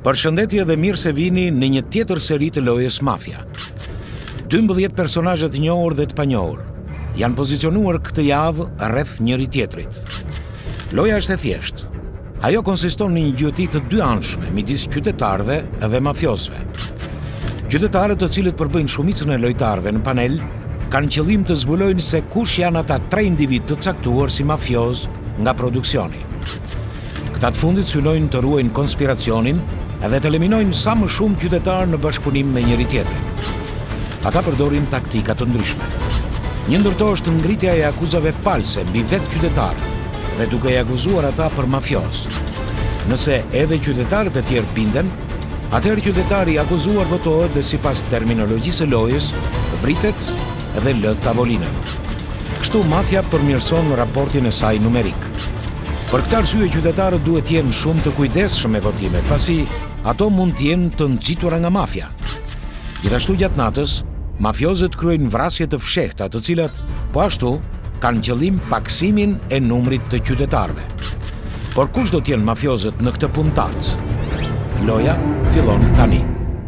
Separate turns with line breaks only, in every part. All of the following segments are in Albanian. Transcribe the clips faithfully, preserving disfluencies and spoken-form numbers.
Përshëndetje dhe mirë se vini në një tjetër seri të lojës Mafia. dymbëdhjetë personazhe të njohur dhe të panjohur janë pozicionuar këtë javë rreth njëri tjetrit. Loja është e thjeshtë. Ajo konsiston në një gjyqti të dy anshme midis qytetarëve dhe mafiosëve. Qytetarët, të cilët përbëjnë shumicën e lojtarëve në panel, kanë qëllim të zbulojnë se kush janë ata tre individ të caktuar si mafios nga produksioni. Këta të fundit synojnë të ruajnë konspiracionin edhe të eliminojnë sa më shumë qytetarë në bashkëpunim me njëri tjetrin. Ata përdorin taktika të ndryshme. Një ndër to është ngritja e akuzave false mbi vetë qytetarët dhe duke i akuzuar ata për mafios. Nëse edhe qytetarët e tjerë binden, atëherë qytetari i akuzuar votohet dhe sipas terminologjisë së lojës vritet dhe lë tavolinën. Kështu mafia përmirëson raportin e saj numerik. Për këtë arsye qytetarët duhet të jenë shumë të kujdesshëm me votimet, pasi ato mund të jenë të nxitura nga mafia. Gjithashtu gjatë natës, mafiozët kryejnë vrasje të fshehta, të cilat po ashtu kanë qëllim paksimin e numrit të qytetarëve. Por kush do të jenë mafiozët në këtë puntat? Loja fillon tani.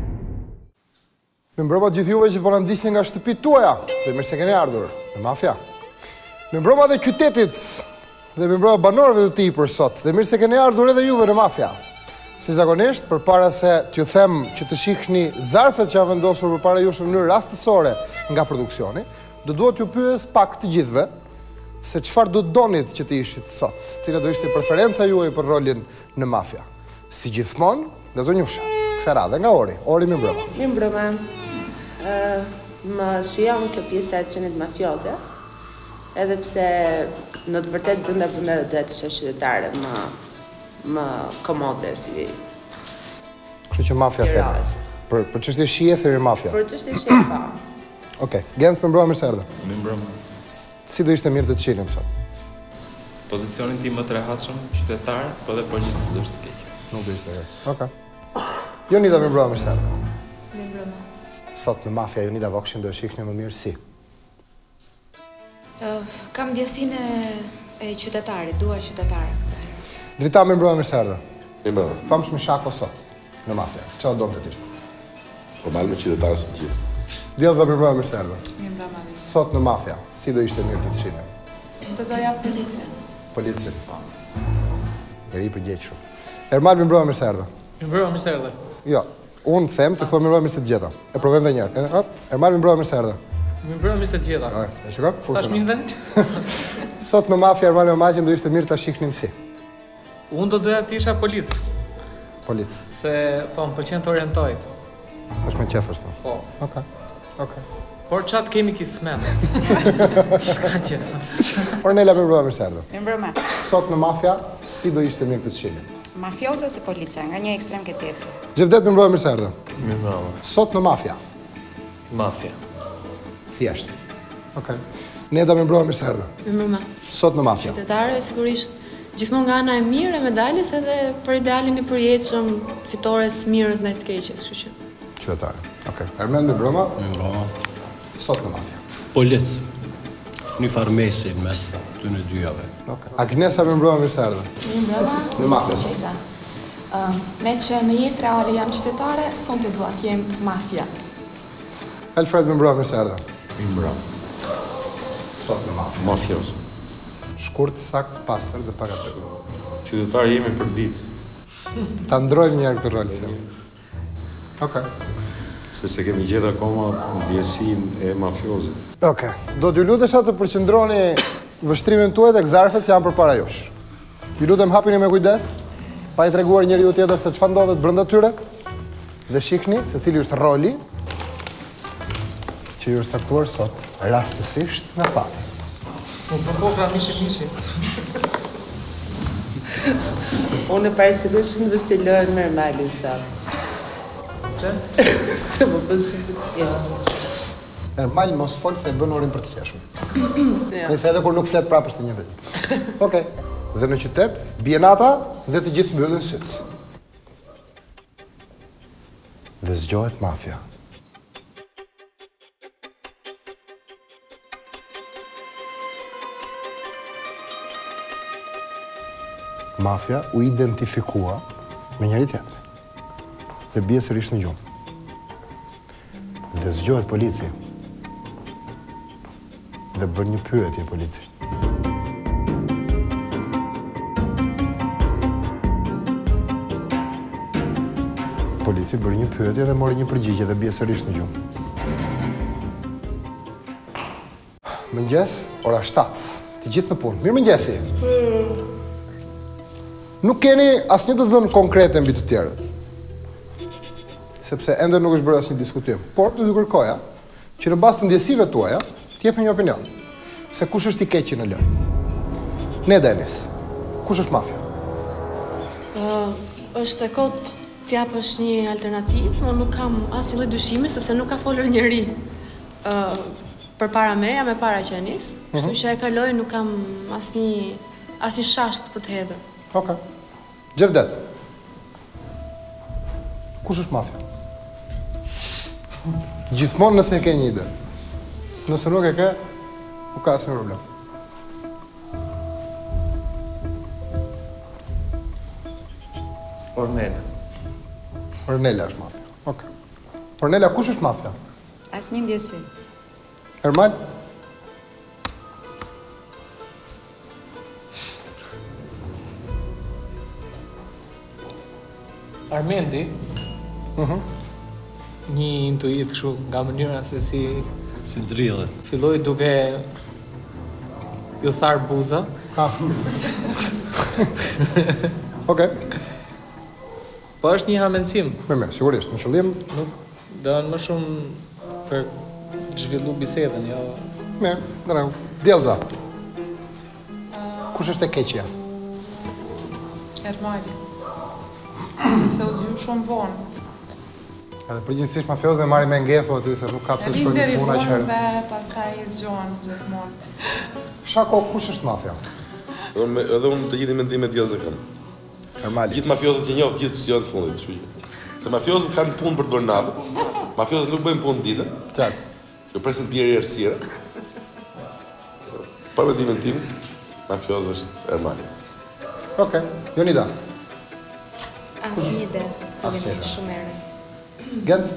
Mi mbrëma gjithë juve që po na ndiqni nga shtëpitë tuaja, dhe mirë se keni ardhur në Mafia. Mi mbrëma dhe qytetit, dhe mi mbrëma banorëve të tij për sot, dhe mirë se keni ardhur edhe juve në Mafia. Si zakonisht, përpara se t'ju them që të shihni zarfet që janë vendosur përpara jush në mënyrë rastësore nga produksioni, do duhet t'ju pyes pak të gjithëve se çfarë do donit që të ishit sot, cila do ishte preferenca juaj për rolin në Mafia. Si gjithmonë, nga zonjusha, kësaj radhe nga Ori. Ori, mi mbrëma.
Mi mbrëma. Uh, më shijon kjo pjesa e qenit mafioze, edhe pse në të vërtet brenda brenda dhe të shesh qytetare më më komode si.
Kështu që Mafia themi. Për për çështje shije themi Mafia.
Për çështje shije po.
Okej, Gens më mbrëma mirë se erdhe.
Mi mbrëma.
Si do ishte mirë të çilim sot?
Pozicionin tim më të rehatshëm qytetar, po dhe policisë do ishte keq.
Nuk do ishte keq. Okej. Jonida më mbrëma mirë se erdhe.
Mi mbrëma.
Sot në Mafia Jonida Vokshin do shihni më mirë si.
Uh, kam ndjesinë e qytetarit, dua qytetarë këtë.
Drita më mbrëma mirë se erdhe.
Mi mbrëma.
Famshmi Shako sot në Mafia. Çfarë donte ti?
Po mal me qytetarës të gjithë.
Diell do më mbrëma mirë se erdhe.
Mi mbrëma.
Sot në Mafia, si do ishte mirë të të shihnim?
Të doja policin.
Policin. Njeri i përgjegjshëm. Ermal më mbrëma mirë se erdhe.
Mi mbrëma mirë se erdhe.
Jo, unë them të thua më mbrëma mirë se të gjeta. E provojmë edhe një herë. Ermal më mbrëma mirë se erdhe.
Mi mbrëma mirë se të gjeta.
E shikoj?
Tash mi vend.
Sot në Mafia Ermal me Maqin do ishte mirë ta shihnim si.
Unë do doja të isha polic.
Polic.
Se po më pëlqen të orientoj.
Është më qef ashtu.
Po.
Okej. Okej.
Por çat kemi kismet. S'ka gjë.
Ornela më mbrëma mirë se erdhe.
Mi mbrëma.
Sot në Mafia, si do ishte mirë të të shihnim?
Mafioze ose policia, nga një ekstrem ke tjetri.
Gjevdet më mbrëma mirë se erdhe.
Mi mbrëma.
Sot në Mafia.
Mafia.
Thjesht. Okej. Neda më mbrëma mirë se erdhe.
Mi mbrëma.
Sot në Mafia.
Qytetare sigurisht gjithmonë nga ana e mirë e medaljes edhe për idealin e përjetshëm fitores mirës ndaj të keqes, kështu që.
Qytetare. Okej. Ermend më mbrëma.
Mi mbrëma.
Sot në Mafia.
Polic. Një farmesi mes të në dyjave.
Okay. Agnesa më mbrëma mirë se erdhe.
Mi mbrëma.
Në Mafia.
Uh, me që në jetë reale jam qytetare, son të dua t'jem Mafia.
Alfred më mbrëma mirë se erdhe.
Mi mbrëma.
Sot në Mafia.
Mafios.
Shkurt, sakt, pastër dhe pak atë.
Qytetarë jemi për ditë.
Ta ndrojmë një herë këtë rol. Okej.
Se se kemi gjetur akoma ndjesinë e mafiozit.
Okej. Do t'ju lutesha të përqendroni vështrimin tuaj tek zarfet që janë përpara jush. Ju lutem hapini me kujdes, pa i treguar njeriu tjetër se çfarë ndodhet brenda tyre, dhe shihni se cili është roli që ju është caktuar sot, rastësisht nga fati.
Unë për kokra mishi mishi.
Unë e paraqitoj që në vështilojnë me Ermalin sot.
Se?
Se më bën shumë të keq.
Ermal mos fol se e bën orin për të qeshur. Nëse edhe kur nuk flet prapë është e njëjtë. Okej. Dhe në qytet bie nata dhe të gjithë mbyllin syt. Dhe zgjohet Mafia. Mafia u identifikua me njëri tjetrin. dhe bie sërish në gjumë. Dhe zgjohet polici. Dhe bën një pyetje polici. Polici bërë një pyetje dhe mori një përgjigje dhe bie sërish në gjumë. Mëngjes, ora shtatë, të gjithë në punë. Mirë mëngjesi. Nuk keni asnjë të dhënë konkrete mbi të tjerët. Sepse ende nuk është bërë asnjë diskutim. Por do të kërkoja që në bazë të ndjesive tuaja të jepni një opinion se kush është i keqi në lojë. Ne Denis, kush është mafia?
Uh, është e kot t'japësh një alternativë, unë nuk kam asnjë lloj dyshimi sepse nuk ka folur njëri uh, përpara me, jam e para që e nis, kështu që e kaloj, nuk kam asnjë asnjë shasht për të hedhur.
Okej. Gjevdet. Kush është mafia? Gjithmonë nëse e ke një ide. Nëse nuk e ke, nuk ka asnjë problem.
Ornela.
Ornela është mafia. Okej. Ornela, kush është mafia?
Asnjë ndjesi.
Ermal?
Armendi,
Mhm.
një intuit kështu nga mënyra se si
Si drillet.
filloi duke ju thar buza.
Ha. Okej.
Po është një hamencim.
Mirë, mirë, sigurisht. Në fillim,
Nuk doan më shumë për zhvillu bisedën, jo.
mirë, në rregull. Djelza. Kush është e keqja?
Ermali. Sepse u zgju shumë vonë.
Edhe përgjithsisht mafiozët e marrin me ngethu aty se nuk ka pse të shkojnë në puna që herë.
Dhe pastaj i zgjohen gjithmonë.
Shako, kush është mafia?
Edhe me- edhe unë të gjithë mendimet djelëse kam.
Ermali.
Gjithë mafiozët që njoh, gjithë që janë të fundit, kështu që. Se mafiozët kanë punë për të bërë natë. Mafiozët nuk bëjnë punë ditën.
Qartë.
Që presin të bjerë errësira. Për mendimin tim, mafiozë është Ermali.
Okej. Jonida.
Asnjë ide.
Asnjë ide.
Shumë herë.
Gent?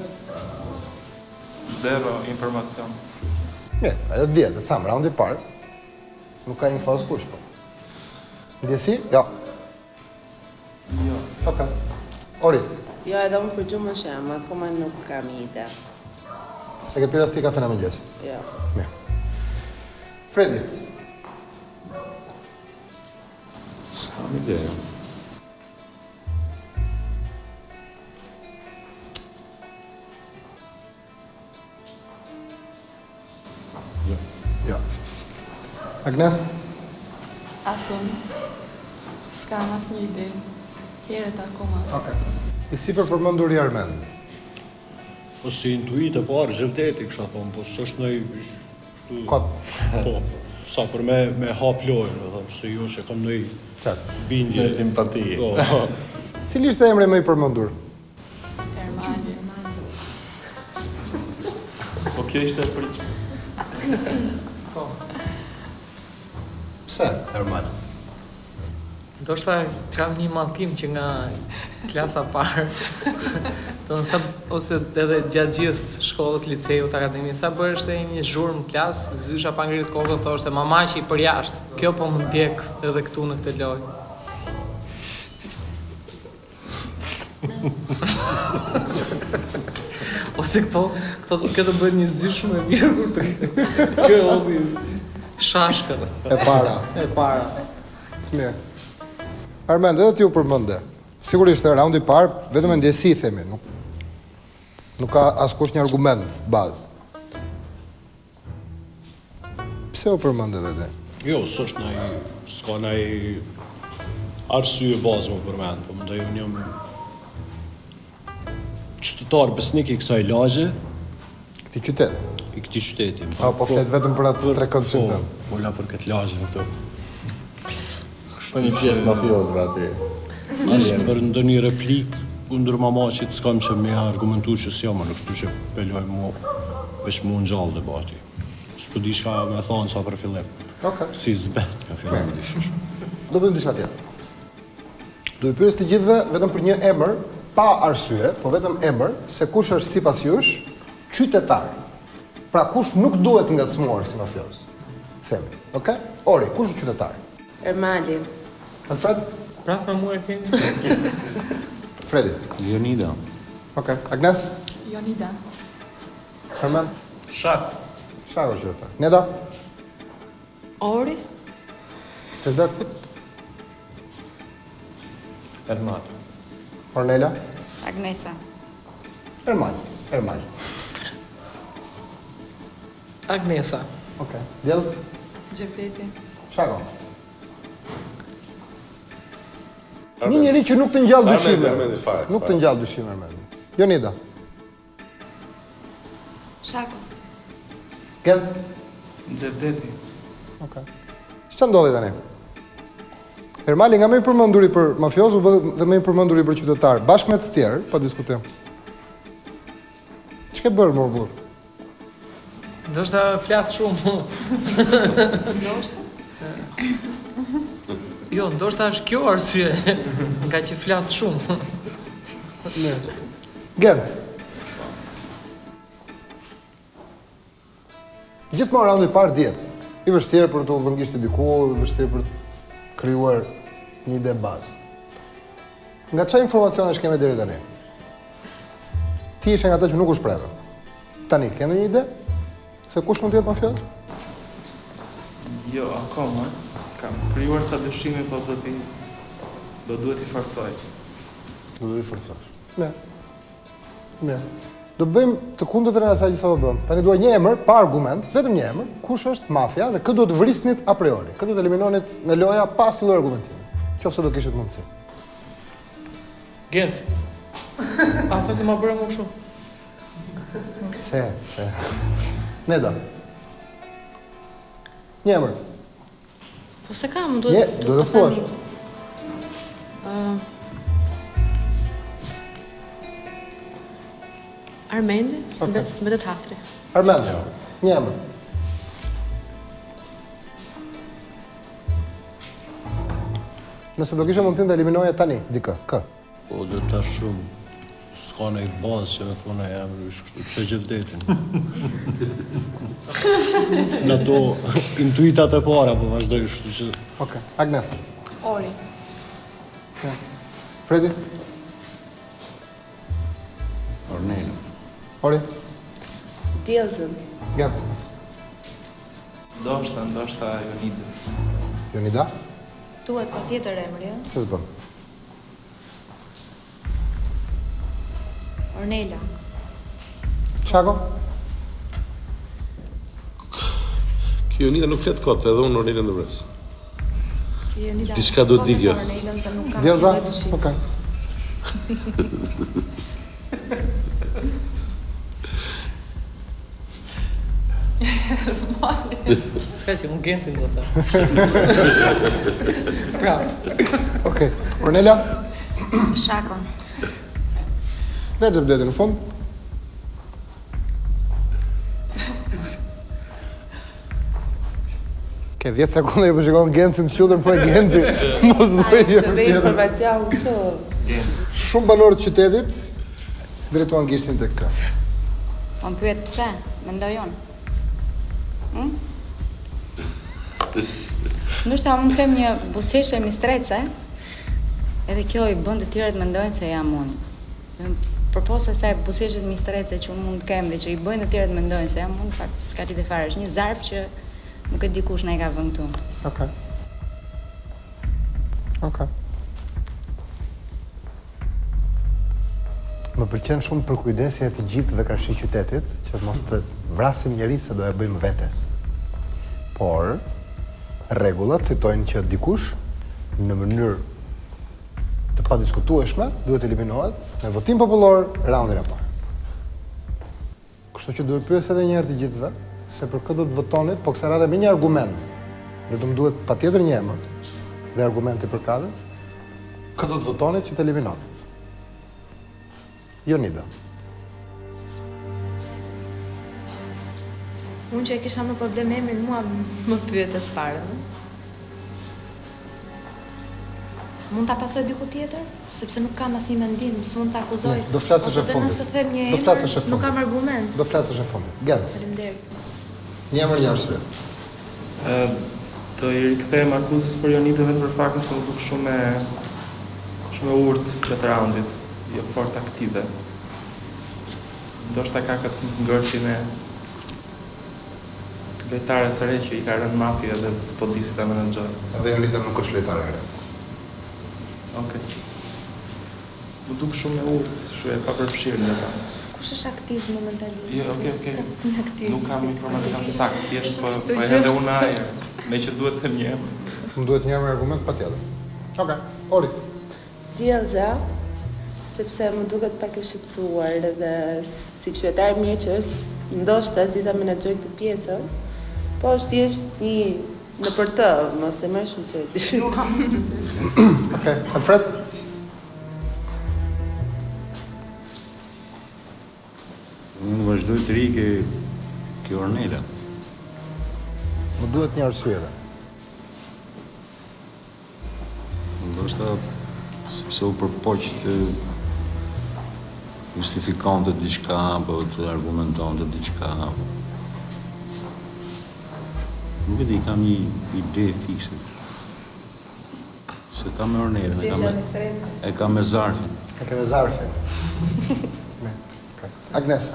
Zero informacion.
Mirë, edhe djetë, të thamë, raundi parë. Nuk ka info as kush, po. Ndjesi? Jo.
Jo.
Okej. Ori,
Jo, edhe unë për gjumë është jam, akoma nuk kam ide.
se ke pirë as ti kafe në mëngjes.
Jo.
Mirë. Fredi.
S'kam ide. Jo.
Jo. Agnes?
Asim. S'kam asnjë ide. Herët akoma.
Okej. I sipër përmendur i Armend.
Po si intuit e parë, zhevdeti kësha thonë, po s'është nëj... shtu-
Kot.
Po, sa për me, me hap lojën, dhe thonë, se jo që kam nëj
Qartë.
bindje.
Me simpati.
Po,
Cili ishte emri më i përmendur?
Ermali.
Po kjo ishte e pritshme.
Pse, Ermal?
Ndoshta kam një mallkim që nga klasa parë, do të sa ose edhe gjatë gjithë shkollës, liceut, akademisë, sa bëhesh te një zhurmë klasë, zysha pa ngrit kokën, thoshte mamaqi për jashtë. Kjo po më ndjek edhe këtu në këtë lojë. Ose këto, këto kjo do bëhet një zy shumë e mirë kur të rritet. Kjo e hobi shashkën.
E para.
E para.
Mirë. Armend, edhe ti u përmende. Sigurisht e raundi parë, vetëm e ndjesi themi, nuk nuk ka askush një argument bazë. Pse u përmende edhe ti?
jo, s'është nëj, s'ka nëj arsye bazë më përmend, po mendoj unë jam qytetar besnik i kësaj lagje,
Këti qytet?
i këtij qyteti.
A, po flet vetëm për atë tre këndësim
Po,
tënd.
pola për këtë lagje këtu.
Po një pjesë mafiozëve aty.
As për ndonjë replik kundër mamaqit s'kam që me argumentu që s'jam, nuk kështu që peloj mu veç mu në gjallë debati. S'po di shka me thonë sa për fillim.
Okej.
Si zbet ka fillim me dishysh.
Do bëjmë diçka tjetër. Do i pyes të gjithëve vetëm për një emër pa arsye, po vetëm emër, se kush është sipas jush qytetar. Pra kush nuk duhet ngacmuar si mafioz. Themi, okay? Ori, kush është qytetar?
Ermali.
Alfred?
Prapë mua e keni.
Fredi?
Leonida.
Okay. Agnes?
Jonida.
Herman?
Shak.
Shak është qytetar. Neda?
Ori?
Çesdet?
Ermal.
Ornela?
Agnesa.
Ermal. Ermal.
Agnesa.
Okay. Djelës?
Gjevdeti.
Shako? Një njeri që nuk të ngjall dyshime.
Armendi, fare,
Nuk
fare.
të ngjall dyshime Armendi. Jonida?
Shako.
Genc?
Gjevdeti.
Okay. Ç'a ndodhi tani? Ermali nga më i përmenduri për mafioz u bë dhe më i përmenduri për qytetar, bashkë me të tjerë, pa diskutim. Ç'ke bërë më burr?
Ndoshta flas shumë.
Ndoshta?
Jo, ndoshta është kjo arsye, nga që flas shumë.
Ne. Gent. Gjithmonë raundi i parë diet. I vështirë për të vëngjishtë diku, i vështirë për të krijuar një ide bazë. Nga çfarë informacionesh kemi deri tani? Ti ishe nga ata që nuk u shprehë. Tani, ke ndonjë ide se kush mund të jetë mafioz?
Jo, akoma. Kam krijuar ca dyshime, po do t'i do duhet i forcoj.
Do duhet i forcosh. Ne. Ne. Do bëjmë të kundërtën e asaj që sa po bëm. Tani dua një emër, pa argument, vetëm një emër, kush është mafia dhe kë do të vrisnit a priori. Kë do të eliminonit në loja pa asnjë argumentim. Qofse do kishit mundësi.
Gent. A thosë më bëre më kështu.
Se, se. Neda. Një emër.
Po se kam,
Një,
duhet
do të thuash.
Ë Armendi,
Okay.
s'mbetet hatri.
Armend. Një emër. Nëse do kishe mundësin të eliminoje tani, dikë, kë?
Po, dhe ta shumë, s'ka në i bazë që me thona e emër ish kështu, që Gjevdetin. Në to, intuitat e para, po vazhdoj kështu që...
Oke, Agnes.
Ori.
Ja. Fredi?
Ornela.
Ori?
Djelzën.
Genc.
Ndoshta, ndoshta Jonida.
Jonida?
Duhet pa tjetër emër, jo?
Se s'bën.
Ornela.
Qako?
Kjo Jonida nuk flet kot, edhe unë Ornelën do vres.
Jonida.
Diçka do të di kjo.
Ornelën se nuk kam
Djelza?
të dyshim.
Okej.
S'ka që unë Gencin do të. Bravo.
Okej. Ornela?
Shakon.
Dhe Gjevdeti në fund? Ke dhjetë sekonda i përshikon Gencin të lutëm, thoi Genci, mos do i
Të
jërë
dhe
tjetër.
informacion që...
Shumë banorë të qytetit drejtuan gishtin të këtë.
Po më pyet pse, mendoj unë. Hm? Ndoshta unë kem një buzëqeshje mistrece, edhe kjo i bën të tjerët mendojnë se jam unë. Dhe përposa kësaj buzëqeshjes mistrece që unë mund të kem dhe që i bëjnë të tjerët mendojnë se jam unë, në fakt s'ka lidhje fare, është një zarf që nuk e di kush na i ka vënë këtu.
Okej. Okej. Më pëlqen shumë për kujdesin e të gjithë dhe karshi qytetit, që mos të vrasim njeri se do e bëjmë vetes. Por, rregullat citojnë që dikush, në mënyrë të padiskutueshme, duhet eliminohet me votim popullor raundin e parë. Kështu që duhet pyes edhe një herë të gjithëve, se për këtë do të votonit, po kësaj radhe me një argument, dhe do më duhet patjetër një emër dhe argumente përkatës, këtë do të votonit që të eliminohet. Jonida.
Unë që e kisha më problem emrin mua më pyet të parë.
Mund ta pasoj diku tjetër, sepse nuk kam asnjë mendim, s'mund ta akuzoj.
Do flasësh e fundit.
Nëse them një
Do flasësh e
emër, nuk
fundit.
kam argument.
Do flasësh e fundit. Genc.
Faleminderit.
Një emër, një arsye.
Ë, do i rikthem akuzës për Jonidën vetëm për faktin se u duk shumë e shumë e urtë gjatë raundit, jo fort aktive. Ndoshta ka këtë ngërçin e lojtare së re që i ka rënë mafia dhe s'po di si ta menaxhoj.
Edhe Jonida nuk është lojtare e re.
Okej. U duk shumë e urtë, shumë e papërfshirë nga ta.
Kush është aktiv momentalisht?
Jo, okej, okej.
Aktiv.
Nuk kam informacion sakt, thjesht po
Kështu
po
që-
edhe unë ajër, me që duhet të them një emër.
Më duhet një emër argument patjetër. Okej. Ori.
Diellza, sepse më duket pak e shqetësuar dhe si qytetar mirë që është, ndoshta s'di ta menaxhoj këtë pjesën, po është thjesht një në për të, mos e merr shumë seriozisht.
Okej. Alfred.
Unë vazhdoj të ri ke, ke Ornela.
Më duhet një arsye edhe.
Ndoshta sepse u përpoq të justifikante diçka apo të argumentonte diçka. Nuk e di, kam një ide fikse. Se kam me Ornela, e kam me, e kam me Zarfin.
E ke me Zarfin. Mirë. Okej. Agnesa.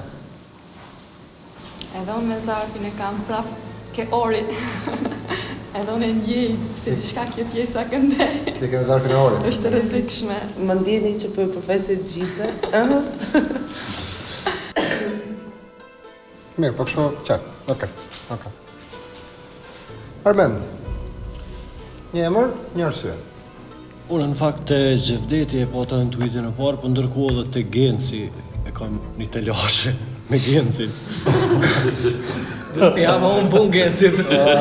Edhe unë me Zarfin e kam prap ke Ori. Edhe unë e ndjej se diçka kjo pjesa këndej.
Ti ke me Zarfin e Orit.
Është rrezikshme.
Më ndjeni që po i përfesoj të gjitha. Ëh.
Mirë, po kështu qartë. Okej. Okej. Armend. Një emër, një arsye.
Unë në fakt të Gjevdeti e pata në tweetin e parë, për ndërkohë edhe të Genci e kam një telashe me Gencin.
Dhe si ama unë bun Gencit.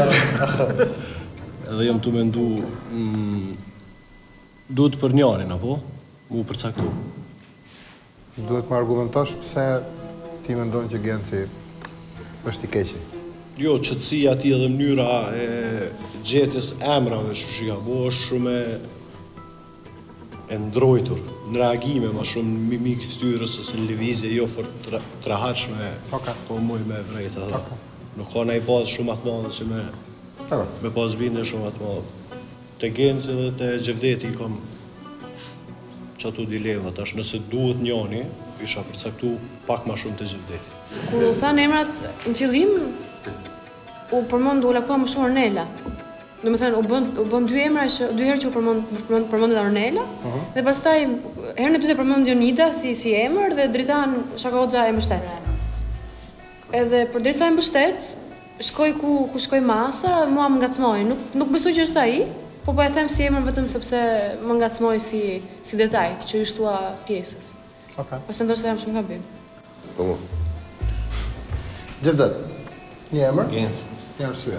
Edhe jam të mendu, mm, duhet për njarin, apo? Mu përcaktu.
Duhet më argumentosh pse ti mendon që Genci është i keqi.
Jo, qëtësia ti edhe mënyra e gjetjes emrave shushia, bo është shumë e, e ndrojtur, në reagime ma shumë në mimik ftyrës ose në lëvizje, jo për të të rahatshme,
okay.
Po muj me vrejt edhe. Okay. Nuk ka nej pas shumë atë madhe që me,
okay.
me pas vinde shumë atë madhe. Te Genci dhe te Gjevdeti kam qatu dilema tash, nëse duhet njani, isha përcaktu pak ma shumë te Gjevdeti.
Kur u thanë emrat në fillim, u përmend u lakua më shumë Ornela. Do të thënë u bën u bën dy emra që dy herë që u përmend përmend përmendet Ornela, uh -huh. Dhe pastaj herën e dytë përmend Jonida si si emër dhe dritan Shako Hoxha e mbështet. Edhe përderisa e mbështet, shkoi ku ku shkoi masa, mua më ngacmoi. Nuk nuk besoj që është ai, po po e them si emër vetëm sepse më ngacmoi si si detaj që i shtua pjesës.
Okej.
Pastaj ndoshta jam shumë gabim.
Po.
Gjevdet. Një emër?
Genci.
Një arsye.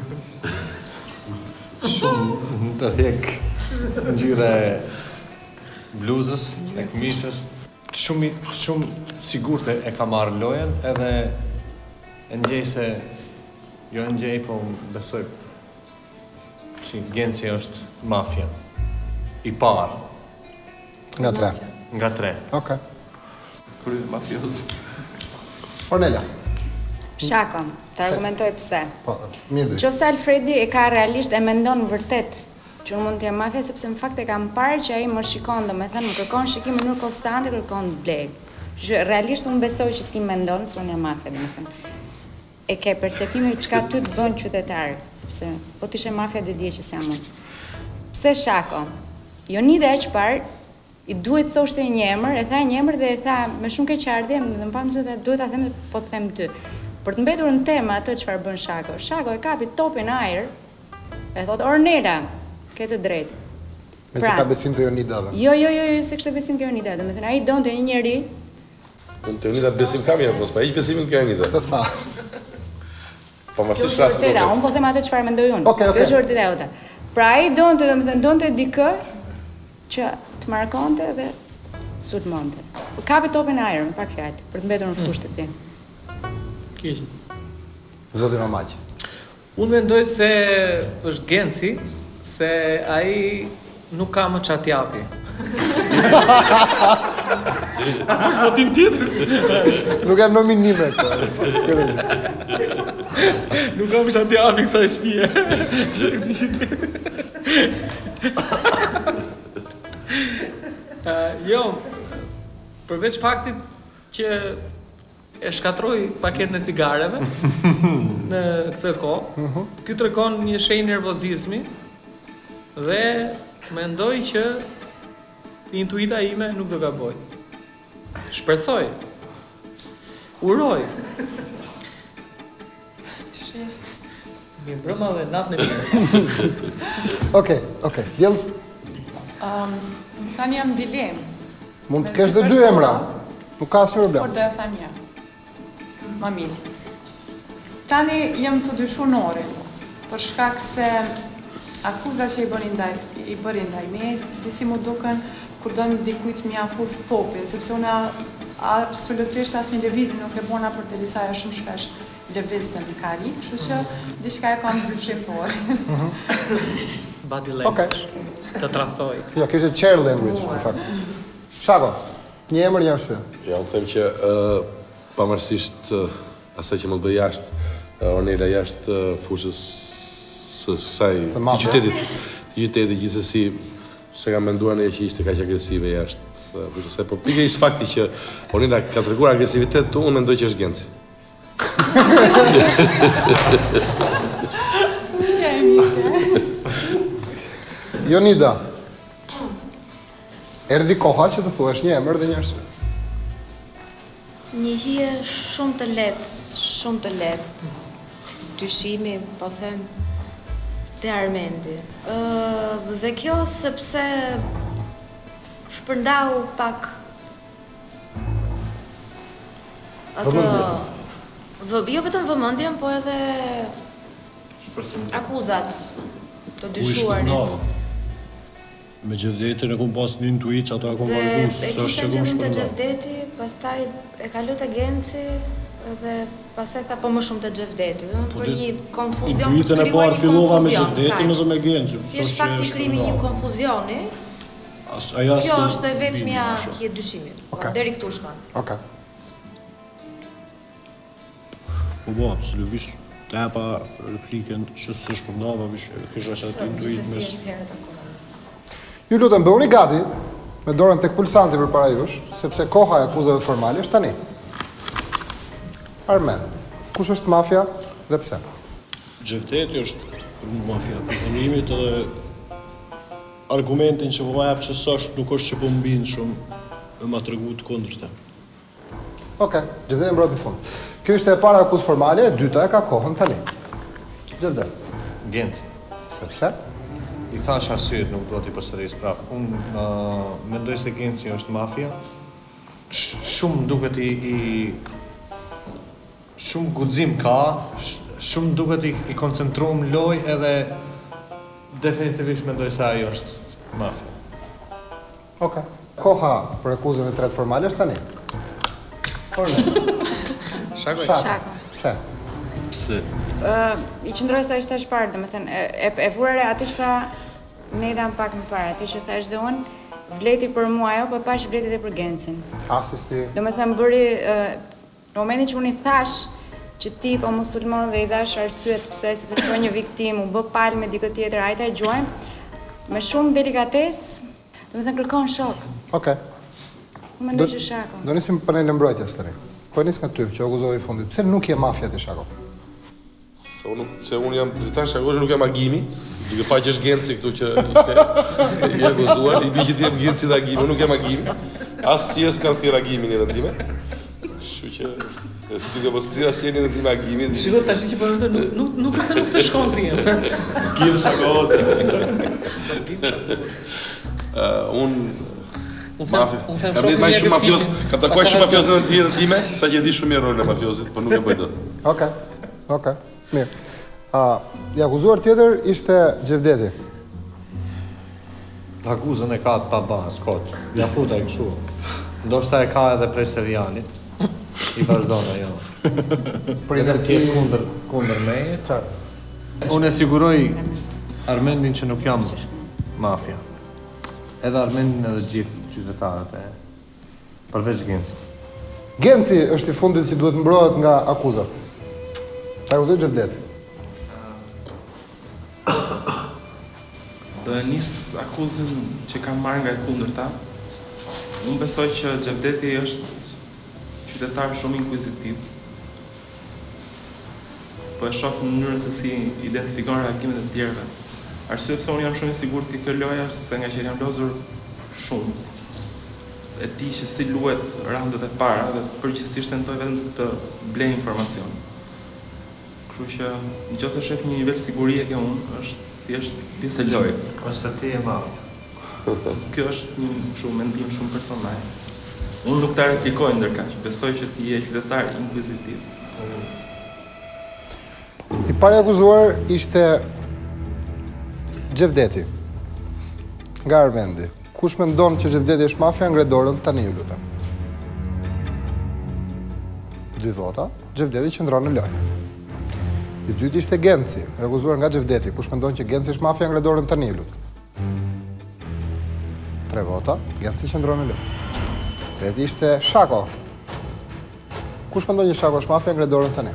Shumë në të rek ngjyra e bluzës, e këmishës. Shumë, shumë sigurt e ka marrë lojen, edhe e ndjej se, jo e ndjej, po besoj që Genci është mafia. I parë.
Nga tre.
Nga tre.
Okej.
Krye mafioz.
Ornela.
Shako, të argumentoj pse.
Po, mirë dhe.
Qofse Alfredi e ka realisht e mendon vërtet që unë mund të jem mafia, sepse në fakt e kam parë që ai më shikon, domethënë më kërkon shikim në mënyrë konstante, kërkon bleg. Që realisht unë besoj që ti mendon se unë jam mafia, domethënë. E ke perceptimin çka ty të bën qytetar, sepse po ti ishe mafia do dije që s'jam unë. Pse Shako? Jonida e çfarë i duhet thoshte një emër, e tha një emër dhe e tha me shumë keqardhje, më dhe më pamë se duhet ta them, po të them ty. Për të mbetur në tema atë çfarë bën Shako. Shako e kapi topin ajër, e thot Ornela, ke të drejtë.
Me që ka besim të Jonida dhe.
Jo, jo, jo, jo, se kështë besim të Jonida, domethënë ai donte një njeri.
Unë të Jonida besim kam ja, mos pa hiq besimin ke Jonida.
Këtë tha.
Po më
Kjo
si
është
shras.
vërteta, unë po them atë çfarë mendoj unë.
Okej, okej.
Kjo është vërteta jote. Pra ai donte, domethënë donte dikë që të markonte dhe sulmonte. Kapi topin ajër, me pak fjalë, për të mbetur në fushën e tij.
Keq.
Zoti Mamaq.
Unë mendoj se është Genci, se ai nuk ka më çfarë t'japi. Është votim tjetër.
Nuk janë nominime këto.
Nuk kam çfarë t'japi kësaj shtëpie. Se këtë qytet. Uh, jo, përveç faktit që e shkatroj paketën e cigareve në këtë kohë, ky tregon një shenjë nervozizmi dhe mendoj që intuita ime nuk do gaboj. Shpresoj. Uroj. Mirë mbrëma dhe natën e mirë.
Okej, okej. Djellës?
Um, tani jam dilem.
Mund të kesh dhe dy emra. Nuk ka asnjë problem.
Por do e them një. Më mirë. Tani jam të dyshunorit, për shkak se akuzat që i bërin ndaj i bërin ndaj me, disi mu duken kur don dikujt mja hudh topin, sepse unë absolutisht asnjë lëvizje nuk e bona për të lisaja shumë shpesh lëvizjen në kari, kështu që diçka e kam dyshimtor.
Body language. Të tradhtoj.
Jo, kishte chair language, në fakt. Shako, një emër një arsye.
Ja, unë them që uh, pavarësisht uh, asaj që më bëj jashtë, uh, Ornela jashtë uh, fushës së saj të qytetit, të qytetit gjithsesi se kam menduar ne që ishte kaq agresive jashtë uh, fushës së saj, po pikërisht fakti që Ornela ka treguar agresivitet, unë mendoj që është Genci.
Jonida, erdhi koha që të thuash një emër dhe një arsye.
Një hije shumë të lehtë, shumë të lehtë. Dyshimi, po them, te Armendi. Uh, dhe kjo sepse shpërndau pak atë vë, jo vetëm vëmendjen, po edhe akuzat të dyshuarit.
Me Gjevdetin e kom pas një intuit që ato e kom
Dhe
vargu
e
së
kishte
është që kom
fillim të
shpërnda.
Gjevdeti, pastaj e kalu të Genci dhe pastaj tha po më shumë të Gjevdeti. Për një konfuzion,
Intuitën e parë fillova me Gjevdetin ose me Genci.
Thjesht fakti i krimi një konfuzioni. Kjo është e vetmja hije dyshimi. Deri këtu shkon.
Okej.
Po bo, absolutisht. Të epa replikën që së shpërndava, kështë është atë intuit mes.
Ju lutem, bëuni gati me dorën tek pulsanti përpara jush, sepse koha e akuzave formale është tani. Armend, kush është mafia dhe pse?
Gjevdeti është për mu mafia për përnimit edhe argumentin që po ma jap që sështë nuk është që po mbin shumë me ma të regu të kondrështë.
Okej, Gjevdeti mbro të fund. Kjo ishte e para akuzë formale, e dyta e ka kohën tani. Gjevdet.
Genci.
Sepse?
I thash arsyet, nuk do t'i përsëris prap. Unë uh, mendoj se Genci është mafia. Sh shumë duket i, i shumë guxim ka, sh shumë duket i, i koncentruar në lojë edhe definitivisht mendoj se ajo është mafia.
Okej. Koha për akuzën e tretë formale është tani. Orne.
Shako.
Shako.
Pse?
Pse?
Uh, I qëndroj sa ishte shparë, dhe me thënë, e, e, e vurere ati që tha, ne dam pak më parë, ati që thash dhe unë, vleti për mua jo, për pash vletit e për Gencin.
Asisti.
Dhe me thënë, bëri, uh, në momentin që unë i thash, që ti po musulmon dhe i dash arsyet pse, si të të një viktim, u bë palë me dikë tjetër, ajta e gjojmë, me shumë delikates, dhe me thënë, kërkon shok.
Okej.
Unë mendoj që Shako.
Do nisim panelin e mbrojtjes tani. Po nis nga ty, që akuzove i fundit. Pse nuk je mafia ti Shako?
Se unë, se unë jam dritan Shako, nuk jam agimi, duke pa që është Genci këtu që i akuzuar, i bi që ti jem Genci dhe agimi, unë nuk jam agimi, asë si jesë më kanë thirë agimi një dhe time, shu që si duke po spësira si një dhe time agimi.
Shiko, ta shi që për në nuk nuk përse nuk të shkonë si jenë.
Gim Shako, unë Mafia. Kam rritë maj shumë mafios, kam takuaj shumë mafios në të tjetën time, sa që e di shumë mirë rolin e mafiosit, por nuk e bëj dot.
Okej, okej, mirë. I akuzuar tjetër ishte Gjevdeti.
Akuzën e ka të pa bazë, kot. Ja futa i këshu. Ndoshta e ka edhe prej serialit. I vazhdojnë ajo. Për inerci kundër, kundër meje. Unë e siguroj Armendin që nuk jam mafia. Edhe Armenin edhe gjithë qytetarët e përveç Genci.
Genci është i fundit që duhet mbrohet nga akuzat. Ta akuzoj Xhevdeti.
Do e nis akuzën që kam marrë nga e kundërta. Unë besoj që Xhevdeti është qytetar shumë inkvizitiv. Po e shoh në mënyrën se si identifikon reagimet e tjerëve. Arsye pse unë jam shumë i sigurt ke kjo lojë është sepse nga që jam lozur shumë. E di që si luhet raundet e para dhe përgjithsisht tentoj vetëm të blej informacion. Kështu që nëse shef një nivel sigurie ke unë, është thjesht pjesë e lojës.
Ose ti e madh.
Kjo është një shumë mendim shumë personal. Unë nuk ta replikoj ndërkaq, besoj që ti je qytetar inkvizitiv.
I pari akuzuar ishte Xhevdeti, nga Armendi. Kush mendon që Xhevdeti është mafia, ngre dorën tani ju lutem. Dy vota, Xhevdeti qëndron në lojë. I dyti ishte Genci, akuzuar nga Xhevdeti. Kush mendon që Genci është mafia, ngre dorën tani ju lutem. Tre vota, Genci qëndron në lojë. Treti ishte Shako. Kush mendon që Shako është mafia, ngre dorën tani.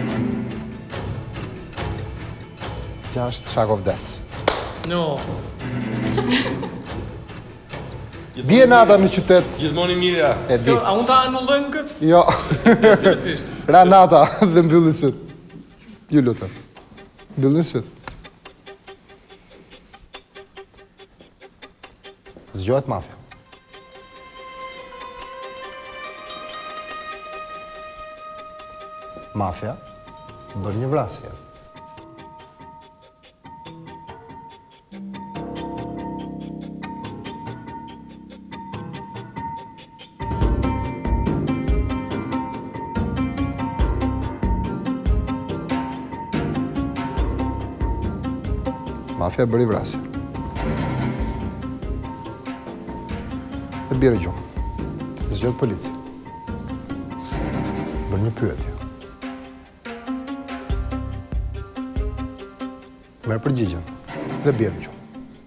Gjasht, Shako vdes.
No.
Bie nata në qytet.
Gjithmonë mirë.
E di.
A unë ta anullojmë këtë?
Jo.
Seriozisht.
Ra nata dhe mbyllin syt. Ju lutem. Mbyllin syt. Zgjohet mafia. Mafia bën një vrasje. Mafia bëri vrasje. Dhe bjerë gjumë. Zgjohet polici. Bërë një pyetje. Merë përgjigjen. Dhe bjerë gjumë.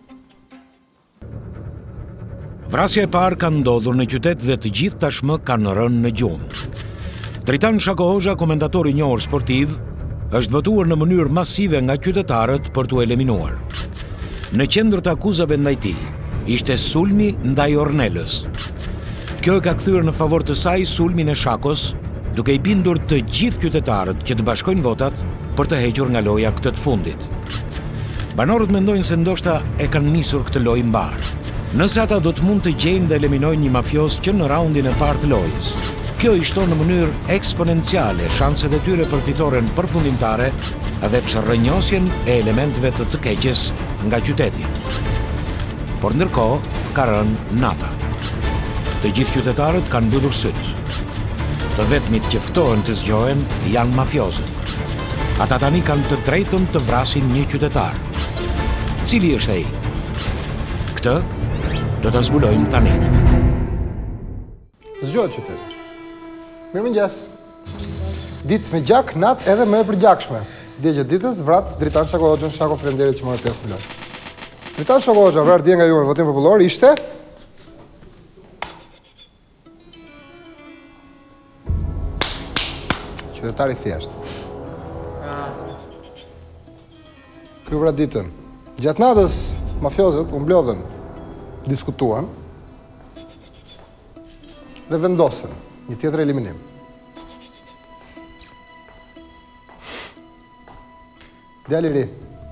Vrasja e parë ka ndodhur në qytet dhe të gjithë tashmë kanë rënë në gjumë. Dritan Shako Hoxha, komentator i njohur sportiv, është votuar në mënyrë masive nga qytetarët për t'u eliminuar. Në qendër të akuzave ndaj tij ishte sulmi ndaj Ornelës. Kjo e ka kthyer në favor të saj sulmin e Shakos, duke i bindur të gjithë qytetarët që të bashkojnë votat për të hequr nga loja këtë të fundit. Banorët mendojnë se ndoshta e kanë nisur këtë lojë mbar. Nëse ata do të mund të gjejnë dhe eliminojnë një mafios që në raundin e parë të lojës. Kjo i shton në mënyrë eksponenciale shanset e tyre për fitoren përfundimtare dhe çrrënjosjen e elementeve të të keqes nga qyteti. Por ndërkohë ka rënë nata. Të gjithë qytetarët kanë mbyllur syt. Të vetmit që ftohen të zgjohen janë mafiozët. Ata tani kanë të drejtën të vrasin një qytetar. Cili është ai? Këtë do ta zbulojmë tani.
Zgjohet qyteti. Mirëmëngjes. Ditë me gjak, natë edhe më e përgjakshme. Djegje ditës, vrat Dritan Shako Hoxhën. Shako, faleminderit që morë pjesë në lojë. Dritan Shako Hoxha, vrarë dje nga ju me votim popullor, ishte qytetari thjeshtë. Ky vrat ditën. Gjatë natës, mafiozët u mblodhen, diskutuan dhe vendosën një tjetër eliminim. Djali i ri.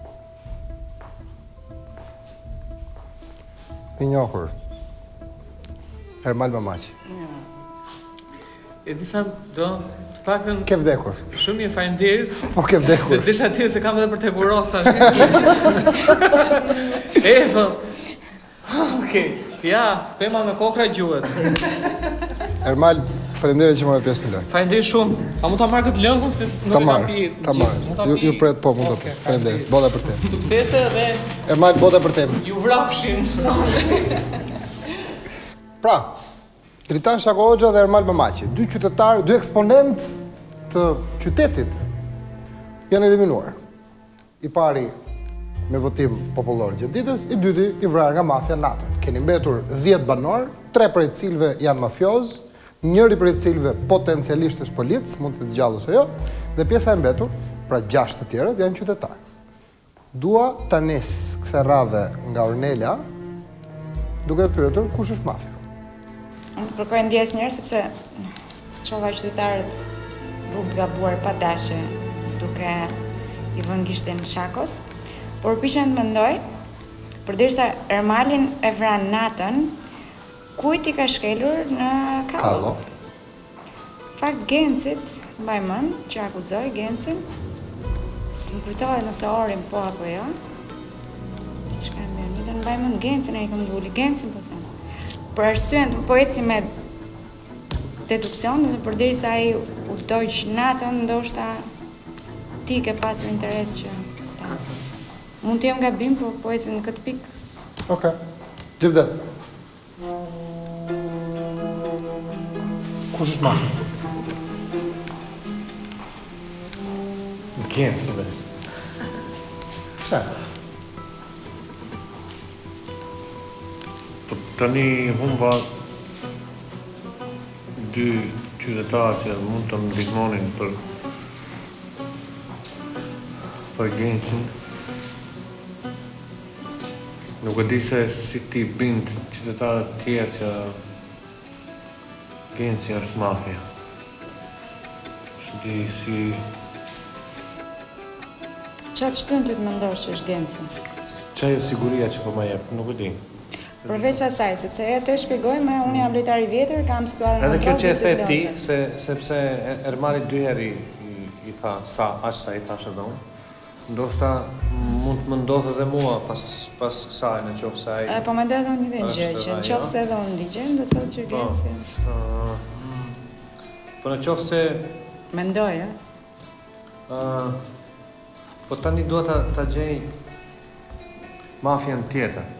I njohur. Ermal Mamaçi.
E disa do të paktën
ke vdekur.
Shumë mirë, faleminderit.
Po ke vdekur.
Se desha ti se kam edhe për të kuros tash. E po. Okej. Ja, pema me kokra gjuhet.
Ermal, faleminderit që morë pjesë në lojë.
Faleminderit shumë. A mund ta marr këtë lëngun se nuk e kam pi.
Ta marr. Ju, ju pret po mund ta. Faleminderit. Bota për te.
Suksese dhe
Ermal, bota për te.
Ju vrapshin.
Pra, Dritan Shako Hoxha dhe Ermal Mamaçi, dy qytetarë, dy eksponent të qytetit janë eliminuar. I pari me votim popullor gjatë ditës, i dyti i vrarë nga mafia natën. Keni mbetur dhjetë banor, tre prej cilëve janë mafioz, njëri prej cilëve potencialisht është polic, mund të gjallë ose jo, dhe pjesa e mbetur, pra gjashtë të tjerët, janë qytetarë. Dua të nis kësaj radhe nga Ornela, duke pyetur kush është mafia.
Unë kërkoj ndjes njerë, sepse qova qytetarët rrugë të gabuar pa dashe, duke i vënë gishtin shakos, por pishen të mendoj, përderisa Ermalin e vran natën, kujt i ka shkelur në kallo? Fakt Gencit, mbaj mend, që akuzoj Gencin, së më kujtohet nëse orin po apo jo, që që ka më një dhe në mbaj mend Gencin e i kam gulli, Gencin po thëmë. Për arsyen, po eci me deduksion, përderisa ai u dojq natën, ndoshta ti ke pasur interes që ta. Mund të jem gabim, po po eci në këtë pikë.
Oke. Gjevdet. Kush është mafia?
Në kemë, së besë.
Pse?
Tani humba dy qytetarë që mund të më ndihmonin për për Gencin. Nuk e di se si ti bind qytetarët tjerë që Genci është mafia. Si ti si...
Qatë shtën të të mendosh që është Genci?
Qa jo siguria që po ma jep, nuk e di.
Përveç asaj, sepse e të shpjegojme, unë jam lojtari vjetër, kam skuadrën
edhe kjo që e the ti, se, sepse Ermali dy herë i, i tha sa, aq sa i thash edhe unë, ndoshta mund të më ndodhë edhe mua pas, pas kësaj në qofë se ai...
Po me dhe edhe unë një dhe një gjë, që në qofë se edhe unë digjem, do të thotë që Genci...
Po në qofë se...
Mendoj, e?
Po tani do të ta gjej mafien tjetër.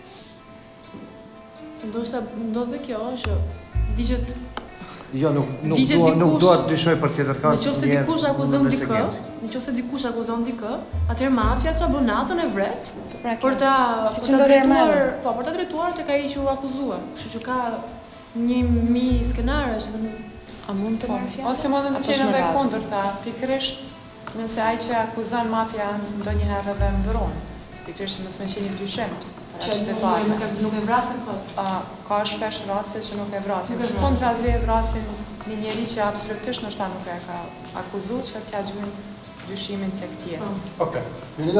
Ndoshta ndodhe kjo, që digjet...
Jo, nuk, nuk, dua, nuk dua të dyshoj për tjetër kanë...
Në qofë se dikush akuzon dikë, në qofë se dikush akuzon dikë, atëherë mafia që abonatën e vret, për ta drejtuar, po, për ta drejtuar tek ai që u akuzua. Kështu që ka një mi skenarësh dhe a mund të mafia?
Ose mund të qenë edhe kundërta, pikërisht nëse ai që akuzon mafia ndonjëherë edhe mbron, pikërisht nëse më qenë një dyshim.
Që nuk e, nuk e vrasin, thot?
Ka shpesh raste që nuk e vrasin. Shkon të razi e vrasin një njeri që absolutisht nështë ta nuk e ka akuzu, që t'ja gjujnë dyshimin të këtjerë.
Oke. Junita?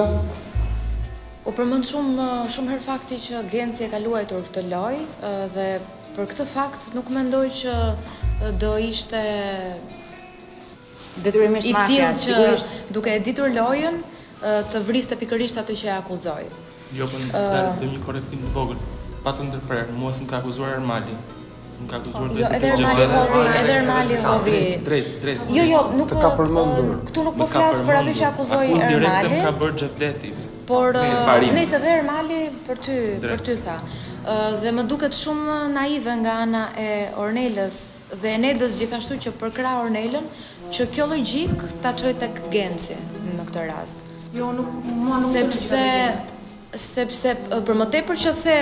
U përmend shumë shumë herë fakti që Genci e ka luajtur këtë loj, dhe për këtë fakt nuk mendoj që do ishte
detyrimisht mafia,
sigurisht, duke e ditur lojën, të vriste pikërisht atë që e akuzoi.
Jo, për në dalë dhe një korektim të vogël, pa të ndërprerë, mua s'm ka akuzuar Ermali. Më ka akuzuar
Jo, edhe Ermali hodhi, edhe Ermali hodhi.
Drejt, drejt.
Jo, jo, nuk këtu nuk po flas për atë që akuzoi Ermali.
Akuz direkt më ka bërë Xhavdeti.
Por nëse edhe Ermali për ty, për ty tha. Dhe më duket shumë naive nga ana e Ornelës dhe Enedës gjithashtu që përkra Ornelën, që kjo logjik ta çoj tek Genci në këtë rast.
Jo, nuk mua nuk
sepse sepse për më tepër që the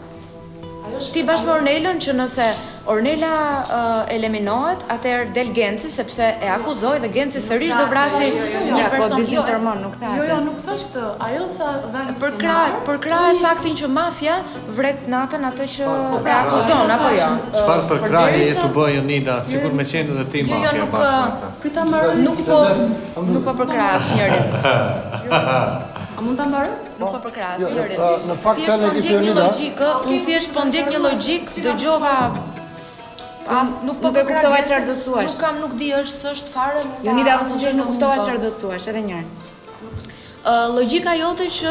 ti bashkë me Ornelën që nëse Ornela eliminohet, atëherë del Genci sepse e akuzoi dhe Genci sërish do vrasi një person.
Jo, nuk tha atë.
Jo, jo, nuk thash këtë. Ajo tha dha
për krah, për krah e faktin që mafia vret natën atë që e akuzon apo jo.
Çfarë për krah e tu bë Jonida, sikur më qenë edhe ti mafia.
Jo, nuk prita mbaroj, nuk po nuk po për krah asnjërin.
A mund ta mbaroj?
Nuk po përkras,
njëri. Në fakt fjalë e
Jonida. Unë thjesht po ndjek një logjik, dëgjova as nuk po
kuptova çfarë do të thuash.
Nuk kam, nuk di është s'është fare.
Jonida, ose që nuk kuptova çfarë do të thuash, edhe një herë.
Logjika jote që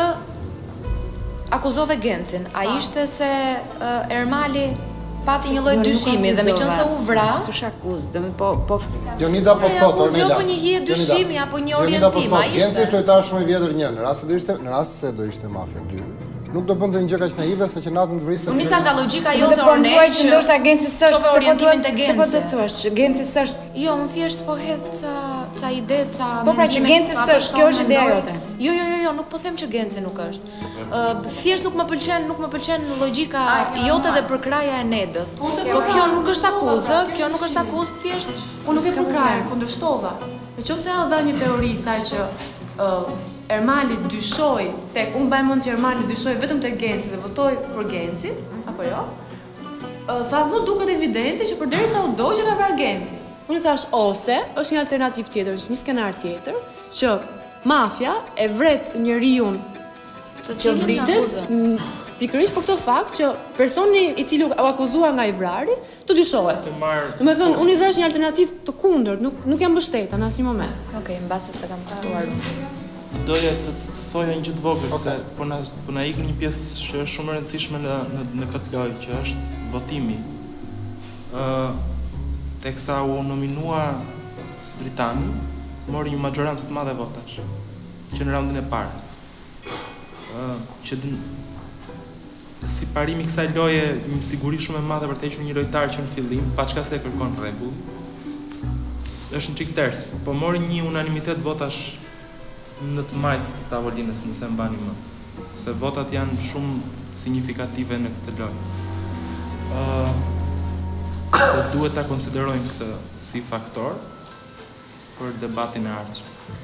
akuzove Gencin, a ishte se Ermali pati një lloj dyshimi dhe meqense u vra,
s'u akuz, do po po
Jonida po thotë Ornela.
Jo, po një hije dyshimi apo një orientim, a ishte?
Genci është lojtar shumë i vjetër një, në rast se do ishte, në rast se do ishte mafia dy. Nuk do bënte një gjë kaq naive sa që natën të vriste.
Unë nisa nga logjika jote
Ornela që ndoshta Genci s'është
orientimin te Genci.
Po do të thuash që Genci s'është.
Jo, unë thjesht po hedh ca ca ide, ca
Po pra që Genci s'është, kjo është ideja jote.
Jo, jo, jo, jo, nuk po them që Genci nuk është. Thjesht nuk më pëlqen, nuk më pëlqen logjika jote dhe përkraja e Nedës. Po kjo nuk është akuzë, kjo nuk është akuzë, thjesht
unë nuk e përkraja, kundërshtova. Nëse ajo dha një teori tha që Ermali dyshoi tek, unë mbaj mend që Ermali dyshoi vetëm tek Genci dhe votoi për Gencin, apo jo? Tha, mu duket evidente që përderisa u do që ka vrarë Genci. Unë thash, ose është një alternativë tjetër, është një skenar tjetër, që mafia e vret njeriun që vritet, pikërisht për këtë fakt që personi i cili u akuzuar nga i vrari të dyshohet. Do të thonë, unë i dhash një alternativë të kundërt, nuk nuk jam mbështeta në asnjë moment.
Okej, mbase se kam kuptuar.
Doja të thoja një gjë të vogël se po na po na ikën një pjesë që është shumë e rëndësishme në në, në këtë lojë, që është votimi. Ë teksa u nominua Britani, mori një majorancë të madhe votash, që në raundin e parë. Ë që si parimi i kësaj loje një siguri shumë e madhe për të hequr një lojtar që në fillim, pa çka se kërkon rregull. Është një çik ters, po mori një unanimitet votash në të majtë të tavolinës, nëse mbani më. Se votat janë shumë signifikative në këtë lojë. Uh, dhe duhet ta konsiderojmë këtë si faktor për debatin e ardhshëm.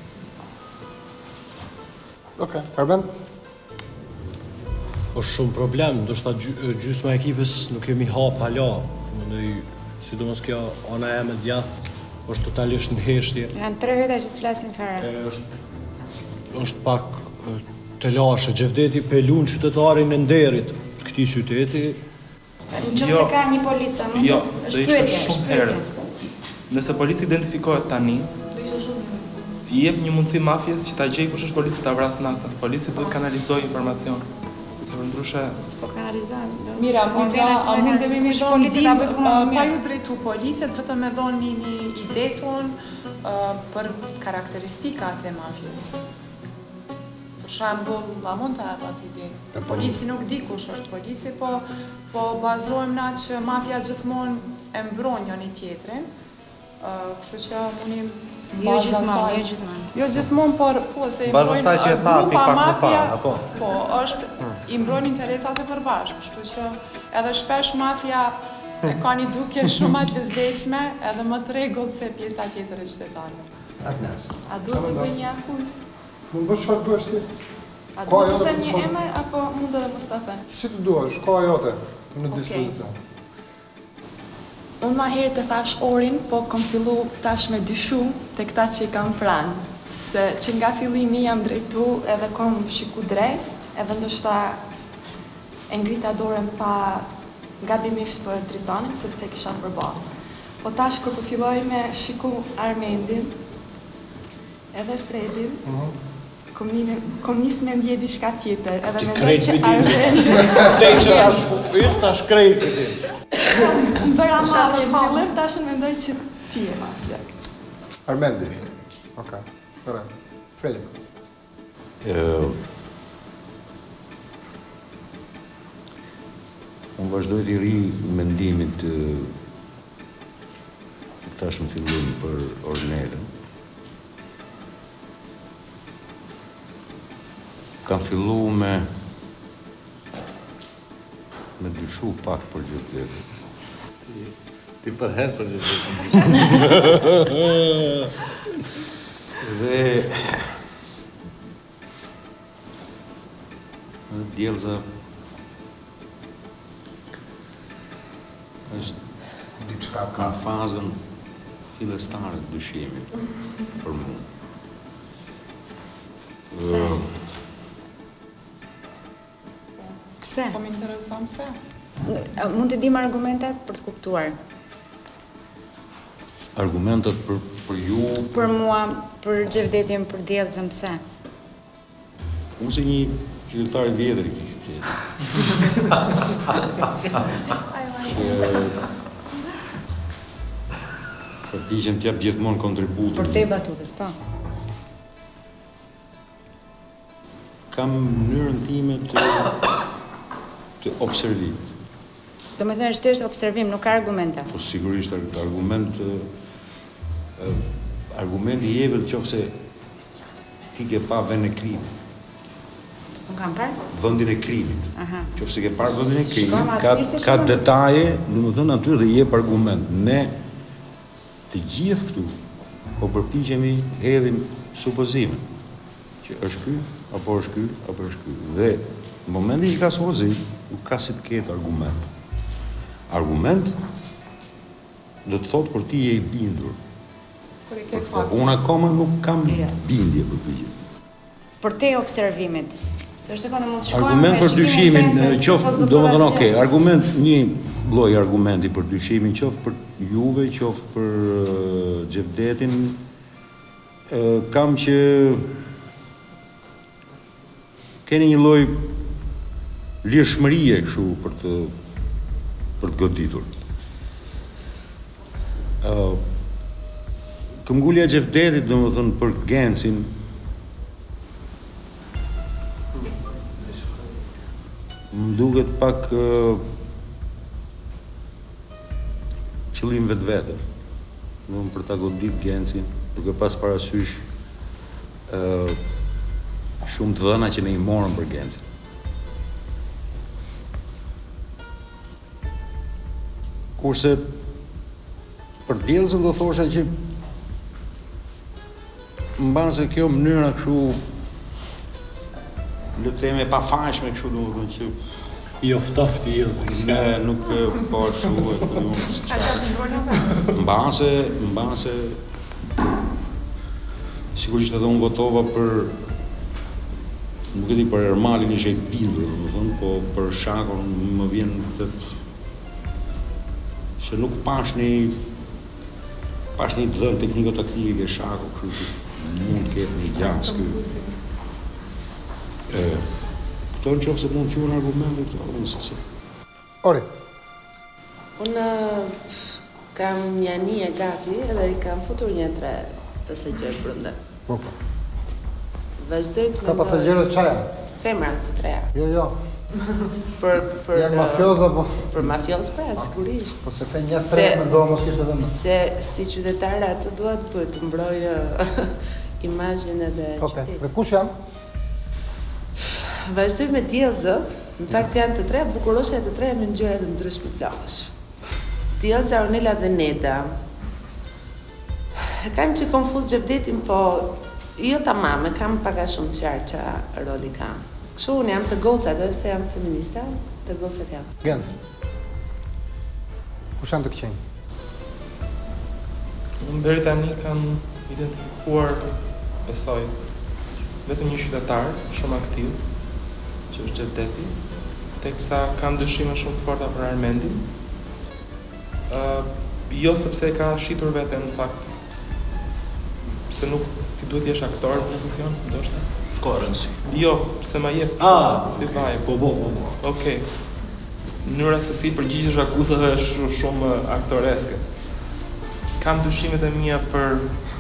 Okej, Arben?
Është shumë problem, ndoshta gjysma e ekipës nuk kemi hap hala. Në sidomos kjo ana e me djathtë është totalisht në heshtje.
Janë tre veta që s'flasin fare.
Është është pak të lashë, Xhevdeti pelun qytetarin e nderit të këtij qyteti.
Nëse ka një policë, mund
jo,
është pyetje,
shumë herët. Nëse polici identifikohet tani, i jep një mundësi mafjes që ta gjej kush është polici ta vras natën. Polici duhet kanalizojë informacion. Sepse për ndryshe
s'po kanalizojnë.
Mira, mund a mund të më thonë pa ju drejtu policët, vetëm me dhënë një, një ide tonë për karakteristikat e mafjes. Për shembull, la mund të hap atë ide. Polici nuk di kush është polici, po po bazohem na që mafia gjithmonë e mbron njëri tjetrin. Kështu që munim
jo gjithmonë, jo gjithmonë.
Jo gjithmonë, por po se i
bazë asaj që e tha ti pak më parë, apo?
Po, është i mbron interesat e përbashkët, kështu që edhe shpesh mafia e ka një dukje shumë të lezetshme, edhe më të rregullt se pjesa tjetër e qytetarëve.
Agnes.
A duhet të bëj një akuzë?
Mund bësh çfarë duhesh ti?
A duhet të them një emër apo mund edhe mos ta them?
Si të duash, koha jote në dispozicion.
Unë ma herë të thash orin, po kom fillu tash me dyshu të këta që i kam pranë. Se që nga fillimi jam drejtu edhe kom shiku drejt, edhe ndoshta e ngrita dorën pa gabimisht për dritonin, sepse kisha përballë. Po tash kur po filloj me shiku Armendin, edhe Fredin, kom nis me ndje diçka tjetër, edhe me ndoj që Armendin...
Te që tash tash krejt për ti.
Më bëra marrë e fillim, tash në mendoj që ti e mafja.
Armendi. Okej. Ora. Fredi.
Unë vazhdoj të ri mendimit të thash në fillim për Ornelën. Kam fillu me me dyshu pak për Xhevdetin.
Ti, ti për herë për Xhevdetin.
Dhe djelza është diçka ka fazën fillestare të dyshimit për mua.
Pse? Pse?
Po më intereson pse?
Mund të dim argumentet për të kuptuar.
Argumentet për, për ju...
Për mua, për Xhevdetin, për djelzën, pse?
Unë se një qytetar i vjetër i kishë qytetit. Përpiqem t'jap gjithmonë kontributin.
Për te batutës, po.
Kam mënyrën time të, të observimit.
Do me thënë është thjesht observim, nuk ka argumente.
Po sigurisht argument argumenti i jepet qofse ti ke pa vend e krimit.
Unë kam parë?
Vendin e krimit.
Aha.
Qofse ke parë vendin e
Shikoj,
krimit,
ma
ka
s'mirë se
ka
shikoj.
detaje, domethënë aty dhe jep argument. Ne të gjithë këtu po përpiqemi hedhim supozime që është ky apo është ky apo është ky. Dhe në momentin që ka supozim, nuk ka si të ketë argument. Argument do të thotë për ti je i bindur.
Kur e ke fakt.
Unë akoma nuk kam bindje për këtë gjë.
Për te observimit, se është e kënë mund të shkojmë
Argument për dyshimin, qoftë, domethënë okay, argument, një lloj argumenti për dyshimin, qoftë për juve, qoftë për uh, Xhevdetin, uh, kam që keni një lloj lirshmërie kështu për të për të goditur. Uh, Këmbgulja e Xhevdetit, domethënë për Gencin, më duket pak uh, qëllim vetë vete. Në për ta godit Gencin, duke pas parasysh uh, shumë të dhëna që ne i morëm për Gencin. Kurse për djellësën do thosha që mban se kjo mënyra kështu le të theme pa fashme kështu domethënë që
jo ftofti jezdi.
Ne nuk po ashtu mbase mbase sigurisht edhe unë votova për nuk e di për Ermalin ishte i bindur, domethënë, po për Shakun më vjen këtë që nuk pash një pash një dhënë tekniko-taktike ke Shaku, kështu mund të ketë një gjas ky. E, këto në qofë se mund të quen argumente, këto unë sëse.
Ori.
Unë kam një një e gati edhe i kam futur një tre pasagjerë brenda.
Po, po.
Vazhdoj të
Këta pasagjerët qa janë?
Femra të treja.
Jo, jo.
Për për
janë mafioz apo?
Për mafioz pra, sigurisht.
Po se the një tre me do mos kishte edhe më.
Se si qytetare atë dua të bëj të mbroj imazhin edhe
Okej. Dhe kush janë?
Vazhdoj me djellëzë, në fakt janë të tre, bukurosha të tre me ngjyra të ndryshme flokësh. Djellëza Ornela dhe Neda. Kam që konfuz Xhevdetin, po jo tamam, e kam pak a shumë qartë që roli kam. Kështu unë jam të gocat, edhe pse jam feminista, të gocat jam.
Genc. Kush janë të këqenj?
Unë deri tani kam identifikuar, besoj, vetëm një qytetar shumë aktiv, që është Xhevdeti, teksa kam dyshime shumë të forta për Armendin. Uh, jo sepse ka shitur veten në fakt, se nuk ti duhet jesh aktor në profesion, ndoshta.
S'ka rëndësi.
Jo, se ma jep
ah,
si vaj.
Po, po, po, po.
Okej. Mënyra se si përgjigjesh akuzave është shumë aktoreske. Kam dyshimet e mia për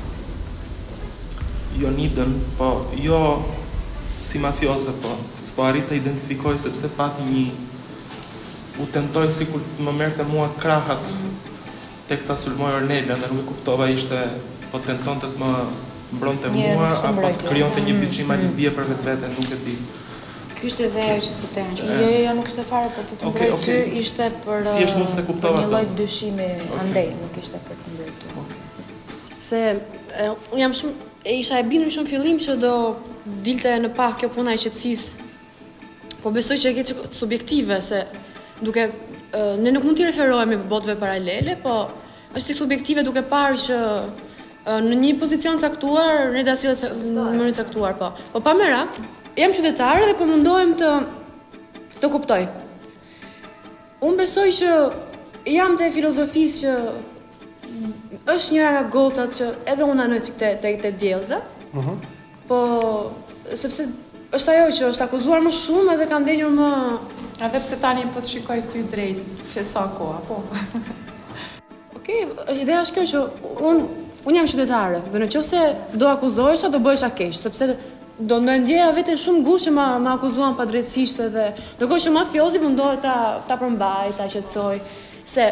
Jonidën, po jo si mafioze, po, se s'po arrit të identifikoj sepse pati një u tentoj sikur të më merrte mua krahat teksa sulmoj Ornelën dhe nuk e kuptova ishte po tentonte të më mbronte mua apo të krijonte një biçim alibie për vetvete, nuk e di.
Ky ishte edhe ajo që s'kuptoj.
Jo, jo, jo, nuk ishte fare për të të mbrojtur. Ky ishte për
thjesht mos e kuptova.
Një lloj dyshimi andej, nuk ishte për të mbrojtur.
Se unë jam shumë e isha e bindur shumë fillim që do dilte në pak kjo puna e qetësisë. Po besoj që e ke subjektive se duke ne nuk mund t'i referohemi botëve paralele, po është si subjektive duke parë që në një pozicion caktuar, ne da sillet në mënyrë caktuar, po. Po pa merak, jam qytetare dhe po mundohem të të kuptoj. Unë besoj që jam të filozofisë që është njëra nga gocat që edhe unë anoj që te te djellëza. Mhm. Po sepse është ajo që është akuzuar më shumë edhe ka ndenjur më
edhe pse tani po të shikoj ty drejt, që sa koha, po.
Okej, ideja është kjo që unë Unë jam qytetare, dhe në qoftë se do akuzohesha, do bëhesha keq, sepse do në ndjeja veten shumë ngushtë që ma, ma akuzuan pa drejtësisht edhe, ndërkohë që mafiozi mundohet ta, ta përmbaj, ta qetësoj, se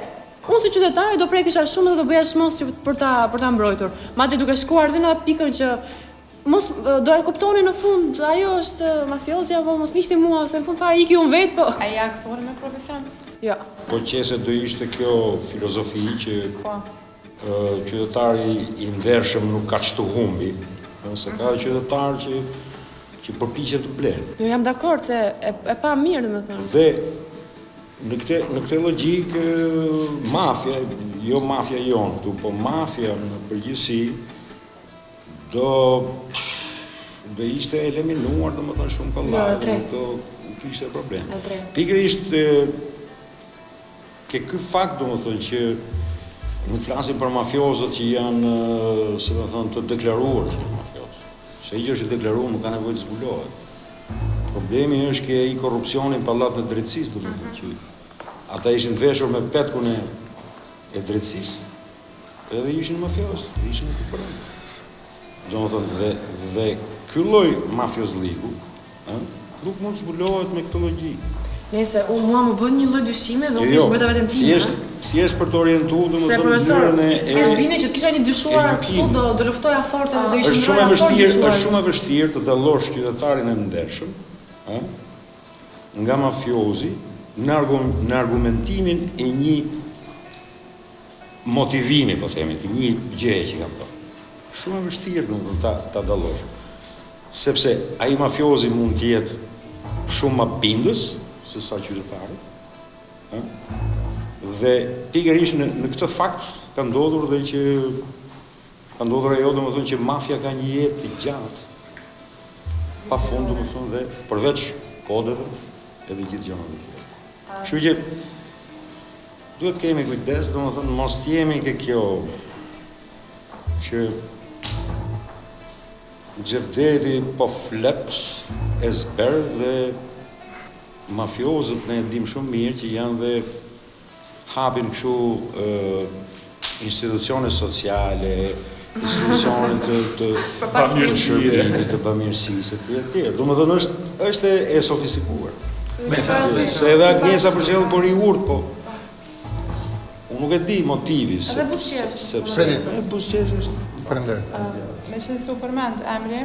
Unë si qytetare do prekisha shumë dhe do bëja çmos për ta për ta mbrojtur. Madje duke shkuar dhe në pikën që mos do e kuptoni në fund, ajo është mafiozi apo mos miqni mua, se në fund fare iki unë vetë, po.
A ja aktore me profesion?
Jo.
Po qese do ishte kjo filozofi që
po.
Qytetari i ndershëm nuk ka çtu humbi, se ka qytetar që që përpiqen të blenë.
Jo, jam dakord se e, e pa mirë, domethënë.
Dhe në këtë në këtë logjik mafia, jo mafia jon këtu, po mafia në përgjithësi do do ishte eliminuar, domethënë shumë kollaj, do nuk ishte problem. Pikërisht ke ky fakt domethënë që nuk flasim për mafiozët që janë, si më thënë, të deklaruar që janë mafiozë. Se i që është deklaruar nuk ka nevojë të zbulohet. Problemi është ke i korrupsioni në pallat në drejtësisë, do të thënë që ata ishin të veshur me petkun e e drejtësisë, edhe ishin mafiozë, ishin të përëndë. Do të thënë, dhe, dhe ky lloj mafiozliku, nuk mund të zbulohet me këtë logjikë.
Nëse unë mua më bën një lloj dyshime dhe unë thjesht bëta vetëm time.
Thjesht thjesht për të orientuar domethënë mënyrën e
e bine që të kisha një dyshuar kështu do do luftoja fort edhe do ishte
Është shumë e vështirë, është shumë e vështirë të dallosh qytetarin e ndershëm, ë, nga mafiozi në në argumentimin e një motivimi, po themi, një gjëje që kam thënë. Shumë e vështirë domethënë ta ta dallosh. Sepse ai mafiozi mund të jetë shumë më bindës se sa qytetari. Ë? Dhe pikërisht në, në këtë fakt ka ndodhur dhe që ka ndodhur ajo domethënë që mafia ka një jetë të gjatë. Pafund domethënë dhe përveç kodeve edhe gjithë gjërat e tjera. Kështu që duhet kemi kujdes, domethënë mos jemi ke kjo që Gjevdeti po flet e zber dhe mafiozët ne dim shumë mirë që janë dhe hapin kështu institucione sociale, institucione të të pamirësisë, të pamirësisë etj etj. Domethënë është është e sofistikuar. Se edhe Agnesa për shembull por i urt, po unë nuk e di motivi se sepse e buzëqesh është.
Faleminderit.
Me që se u përmend emri,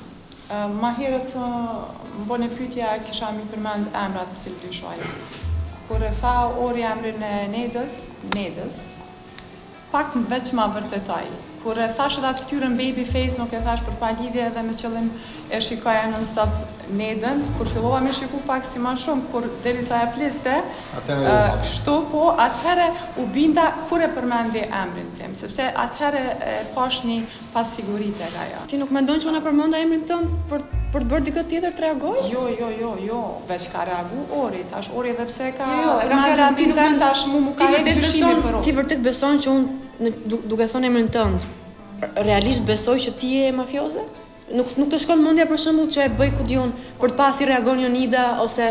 ma herët më bën e pyetja kisha mi përmend emrat të cilë dyshoj. Kur e tha ori emrin e Nedës, Nedës, pak më veç ma vërtetoj. Kur e thash edhe atë ftyrën babyface, nuk e thash për pa lidhje dhe me qëllim e shikoja non-stop Nedën, kur fillova me shiku pak si ma shumë, kur derisa e fliste, kështu po, atëhere u binda kur e përmendi emrin tim, sepse atëhere pash një pas sigurit e gaja.
Ti nuk mendon që unë e përmenda emrin tëm për, për të bërë dikët tjetër të reagoj?
Jo, jo, jo, jo, veç ka reagu ori, tash ori edhe pse ka
jo, jo,
përmenda emrin tëm, tash mu mu ka hek dyshimi për o.
Ti vërtet beson që unë, duke thonë emrin tënd, realisht besoj që ti je mafioze? Nuk, nuk të shkon mendja për shembull që e bëj ku diun për të pasi reagon Jonida ose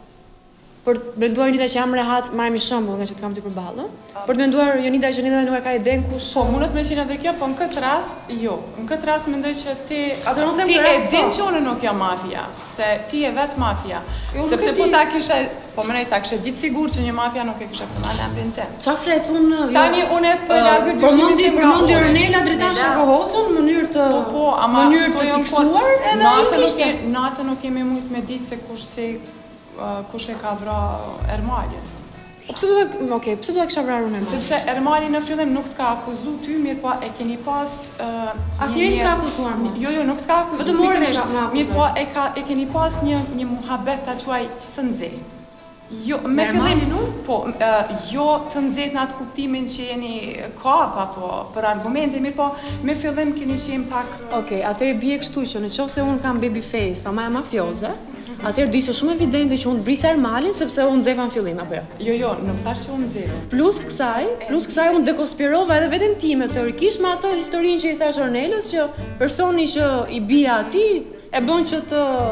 për të menduar Jonida që jam rehat, marrëm një shembull nga që të kam ty përballë. Për të menduar Jonida që Jonida nuk e ka iden kush.
Po, mundet me qenë edhe kjo, po në këtë rast, jo. Në këtë rast mendoj që ti
ti
e din që unë nuk jam mafia, se ti je vet mafia. Sepse po ta kishe, po mënej ta kishe ditë sigur që një mafia nuk e kishe përmend emrin tim.
Çfarë flet unë?
Tani unë po largoj dyshimin tim nga
Përmendi Ornela Dritan Shakohocën në mënyrë të
po, ama
mënyrë të fiksuar edhe
natë nuk natë nuk kemi mujt me ditë se kush si kush e ka vra Ermalin.
Po pse do të, okay, pse do ta kisha vrarë unë?
Sepse Ermali në fillim nuk të ka akuzuar ty, mirë po e keni pas
asnjëri të ka akuzuar mua.
Jo, jo, nuk të ka akuzuar.
Vetëm Ornela ka akuzuar.
Mirë po e ka e keni pas një një muhabet ta quaj të nxehtë. Jo, me fillim, po, jo të nxehtë në atë kuptimin që jeni kap apo për argumente, mirë po me fillim keni qenë pak.
Okej, atëherë bie kështu që nëse unë kam baby face, pa maja mafioze, atëherë do ishte shumë evidente që unë brisa Ermalin sepse unë nxefa në fillim apo jo?
Jo, jo, nuk thash që unë nxeva.
Plus kësaj, plus kësaj unë dekonspirova edhe veten time teorikisht me ato historinë që i thash Ornelës që personi që i bija atij e bën që të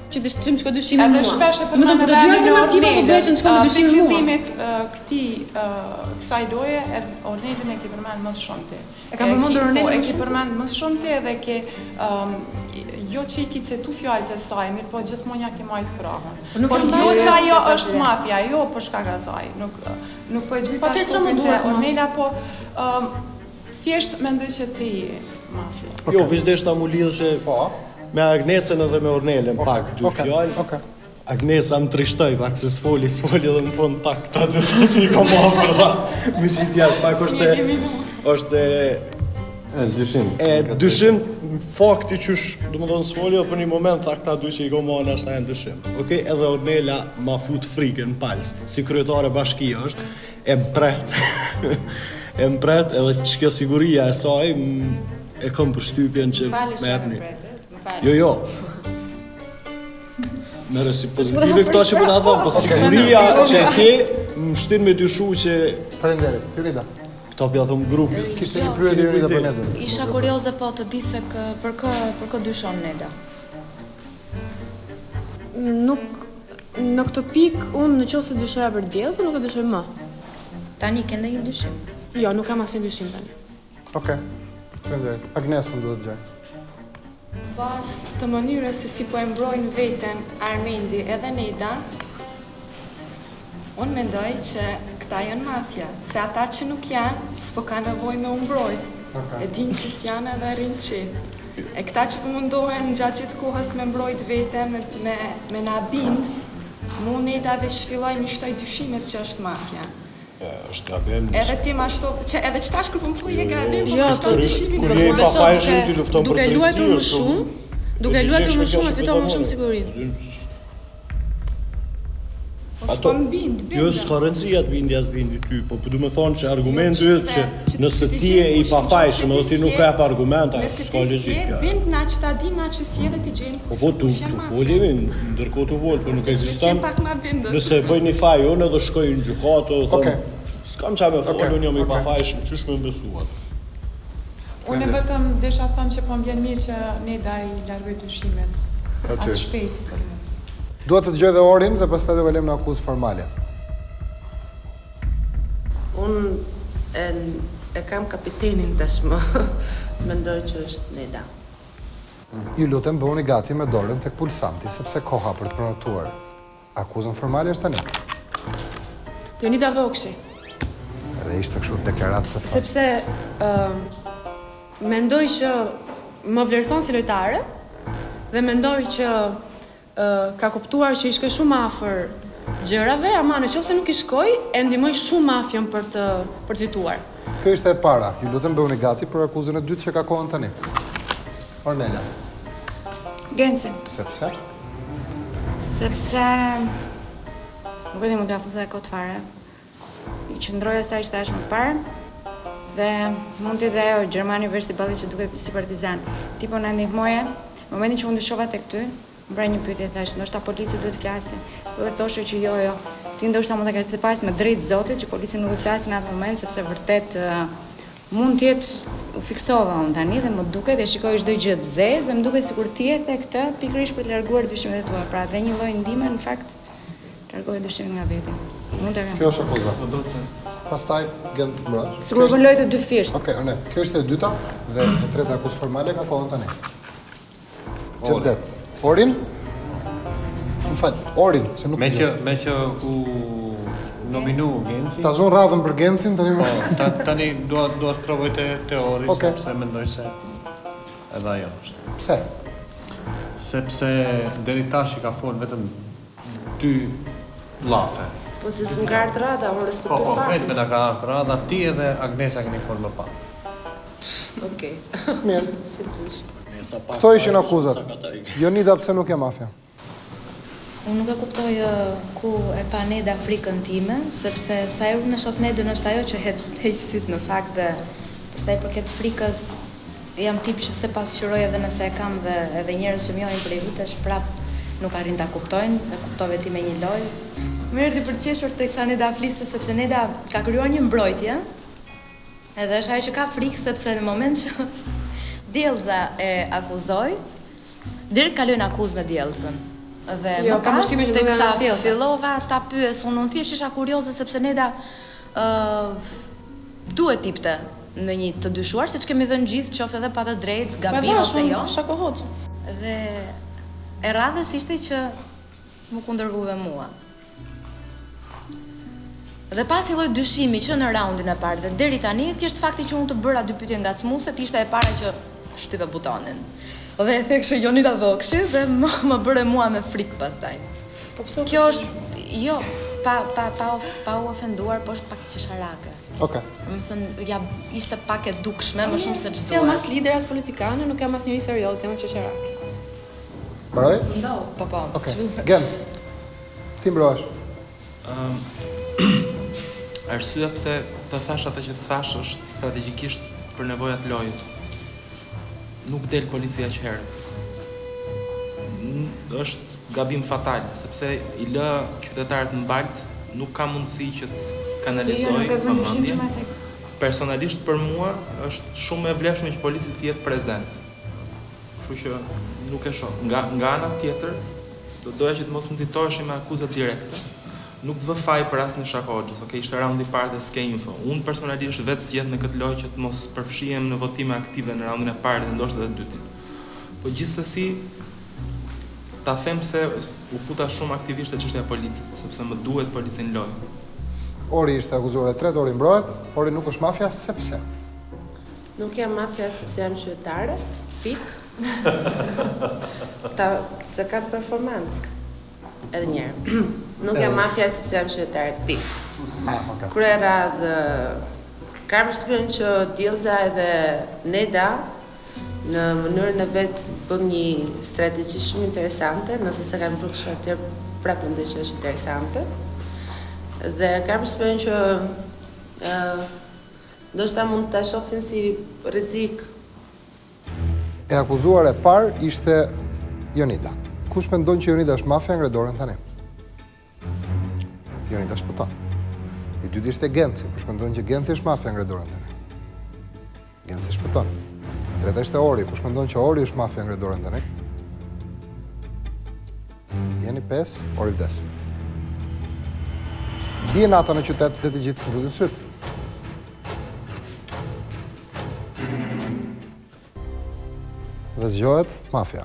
që të shtrym shko dyshimi mua.
Edhe shpesh e përmend
edhe dy alternativa po bëhet që të shko dyshimi mua.
Në fillimit këtij kësaj loje Ornelën e ke përmend më shumë ti.
E kam përmendur Ornelën
e ke përmend më shumë ti edhe ke jo që i ki cetu fjallët e saj, mirë po gjithmonë ja ke majtë krahën. Por jo që ajo është mafja, jo për shkak të saj. Nuk po e gjyta shkopin të Ornela, po thjesht mendoj që ti mafja.
Jo, vizhdeshta mu lidhë me Agnesën edhe me Ornelën, pak, dy fjallë. Agnesa më trishtoj, pak se s'foli, s'foli edhe në fund tak, ta dy të që i ka ma përra. Mi që i tjash, pak është
e dyshim.
E dyshim, fakti qysh, du më do në s'foli, për një moment, ta këta dy që i ka ma në ashtë ta e në dyshim. Okej, edhe Ornela ma fut frikën palës, si kryetare bashkia është, e mpret, e mpret, edhe që kjo siguria e saj, e kom për shtypjen që me ebni. Jo, jo. Mere si pozitive këta që përna thonë, po siguria që e ke, më shtin me dyshu që...
Falenderit, Jurida.
Këta pja thonë grupi.
Kishte një pyetje Jurida për Neda.
Isha kurioze po të di se për kë dyshon Neda.
Nuk, në këtë pikë, unë në qo se dyshoja për djelë, nuk e dyshoj më.
Tani ke ndonjë dyshim?
Jo, nuk kam asnjë dyshim tani.
Okej, falenderit. Agnesën duhet gjaj.
Pas të mënyrës se si po e mbrojnë veten Armendi edhe Neda, unë mendoj që këta janë mafja, se ata që nuk janë, s'po ka nevoj me umbrojt. E din që s'janë edhe rinë qitë. E këta që po mundohen gjatë gjithë kohës me mbrojt veten, me, me na bind, mu Neda dhe shfiloj mi shtoj dyshimet që është mafja.
është gabim...
Edhe ti ma shto... Edhe qëta shkur për më thuj e gabim,
jo,
për shto dyshimin
e më beso,
duke luajtur më shumë, duke luajtur më shumë e fiton më shumë sigurinë.
Po s'po më bind, bind.
Jo, s'ka rëndësia të bindi as bindi ty, po përdu me thonë që argumentu është që nëse ti e i pafajshëm edhe ti nuk e për argumenta, s'ka legjit.
Nëse ti si e bind na që ta di na që si edhe ti gjenë
kush janë mafja. Po tu folimi, ndërko të volë, po nuk eksistan. Nëse bëj një faj unë edhe shkoj në gjukatë, s'kam qa me folë, unë jam i pafajshëm, qysh me mbësuat.
Unë e vetëm desha thëmë që po më bjen mirë që Neda i largoj dyshimet. Atë shpejt.
Duhet të gjoj dhe orin dhe pas të do velem në akuzë formale.
Unë e, e kam kapitenin tashmë, mendoj që është Neda.
Ju lutem bëhuni gati me dorën tek pulsanti, sepse koha për të pranotuar akuzën formale është tani.
Jonida Vokshi.
Edhe ishte kështu deklarat të fakt.
Sepse uh, mendoj që më vlerëson si lojtare dhe mendoj që Uh, ka kuptuar që i shkoj shumë afër gjërave, ama në qoftë se nuk i shkoj, e ndihmoj shumë mafjën për të për të fituar.
Kjo ishte e para. Ju lutem bëhuni gati për akuzën e dytë që ka kohën tani. Ornela.
Genci.
Sepse?
Sepse nuk e di mund të afusoj e këtë fare. I qëndroja sa ishte ashtë më parë dhe mund të dhe ajo Gjermani versi balli që duke si partizan. Ti po në ndihmoje, në momentin që unë dyshova të këty, më brej një pyetje thash, ndoshta polici duhet të flasë. Duhet thoshe që jo, jo. Ti ndoshta mund ta kesh të pas me drejt Zotit që polici nuk do të flasë në atë moment sepse vërtet uh, mund të jetë u fiksova unë tani dhe më duket e shikoj çdo gjë të zezë dhe më duket sikur ti je te këtë pikërisht për të larguar dyshimet e tua. Pra dhe një lloj ndihme në fakt largoj dyshimin nga veti. Mund ta kem.
Kjo është akuza. Pastaj Genc mbroj.
Sigurisht po loj të dy fisht.
Okej, okay, ne. Kjo është e dyta dhe e treta akuzë formale ka kohën tani. Çfarë? Orin? Më falë, Orin, se nuk...
Me që, me që u nominu Genci...
Ta zonë radhën për Gencin, tani...
Po, tani duhet të provoj të Ori, sepse mendoj se edhe ajo është.
Pse?
Sepse deri tash i ka folë vetëm dy llafe.
Po se s'm ka ardhur rada, unë respektoj
faktin. Po, po,
faktin.
vetëm na ka ardhur rada, ti edhe Agnesa keni folë më pa.
Okej.
Mirë.
Si tush.
Këto ishin akuzat. Jonida pse nuk e mafja?
Unë nuk e kuptoj ku e pa Neda frikën time, sepse sa e unë në shoh Nedën është ajo që heq syt në fakt dhe përsa i përket frikës jam tip që se pasqyroj edhe nëse e kam dhe edhe njerëz që më njohin prej vitesh prap nuk arrin ta kuptojnë, e kuptove ti me një lojë. Më erdhi për të qeshur teksa Neda fliste sepse Neda ka krijuar një mbrojtje. Edhe është ajo që ka frikë sepse në moment që Djelza e akuzoj, direkt kalojnë akuzë me Djelzën. Dhe
Jo,
më
kam
pas,
përshtypjen që do
teksa
të sjellë.
fillova ta pyes, unë unë thjesht isha kurioze sepse Neda ë duhet tipte në një të dyshuar, siç kemi dhënë gjithë, qoftë edhe pa të drejtë, gabim ose jo.
Shakohoc.
Dhe e radhës ishte që më kundërvuve mua. Dhe pas një lloj dyshimi që në raundin e parë dhe deri tani, thjesht fakti që unë të bëra dy pyetje ngacmuese, ishte e para që shtype butonin. Dhe e thekshë Jonida Dhokshi dhe më, më bëre mua me frikë pastaj.
Po pse?
Kjo është, jo, pa, pa, pa, of, pa u ofenduar, po është pak qesharake.
Okej.
Më thënë, ja, ishte pak e dukshme, më shumë se ç'duhet.
Jam as lider as politikane, nuk jam as njëri serioz, jam qesharake.
Mbaroj?
Ndau. Po po.
Okej. Genc. Ti mbrohesh.
Ëm Arsyeja pse të thash atë që të thash është strategjikisht për nevojat lojës. Nuk del policia që herët. Është gabim fatal, sepse i lë qytetarët në baltë, nuk ka mundësi që të kanalizoj vëmendjen. Personalisht për mua është shumë e vlefshme që policia të jetë prezent. Kështu që nuk e shoh. Nga nga ana tjetër, do doja që të mos nxitoheshim me akuzat direkte. Nuk vë faj për asnjë Shakoxhës, okay, ishte raundi i parë dhe s'ke info. Unë personalisht vetë zgjedh në këtë lojë që të mos përfshihem në votime aktive në raundin e parë dhe ndoshta edhe dytin. Po gjithsesi ta them se u futa shumë aktivisht te çështja e policit, sepse më duhet polici në lojë.
Ori ishte akuzuar e tretë, Ori mbrohet. Ori nuk është mafia, sepse
Nuk jam mafia sepse jam qytetare, pik. Ta se ka performancë. Edhe njerë. Nuk jam mafia sepse jam qytetare, pik. Kryera dhe kam përshtypjen që Dillza edhe Neda në mënyrën e vetë bën një strategji shumë interesante, nëse se kanë bërë kështu atëherë prapë mendoj që është interesante. Dhe kam përshtypjen që ë ndoshta mund ta shohin si rrezik.
E akuzuar e parë ishte Jonida. Kush mendon që Jonida është mafia, ngre dorën tani? Jonida shpëton. I dytë ishte Genci. Kush mendon që Genci është mafia, ngre dorën tani? Genci shpëton. Treta ishte Ori. Kush mendon që Ori është mafia, ngre dorën tani? Jeni pesë, Ori vdes. Bie nata në qytet dhe të gjithë mbyllin syt. Dhe zgjohet mafia.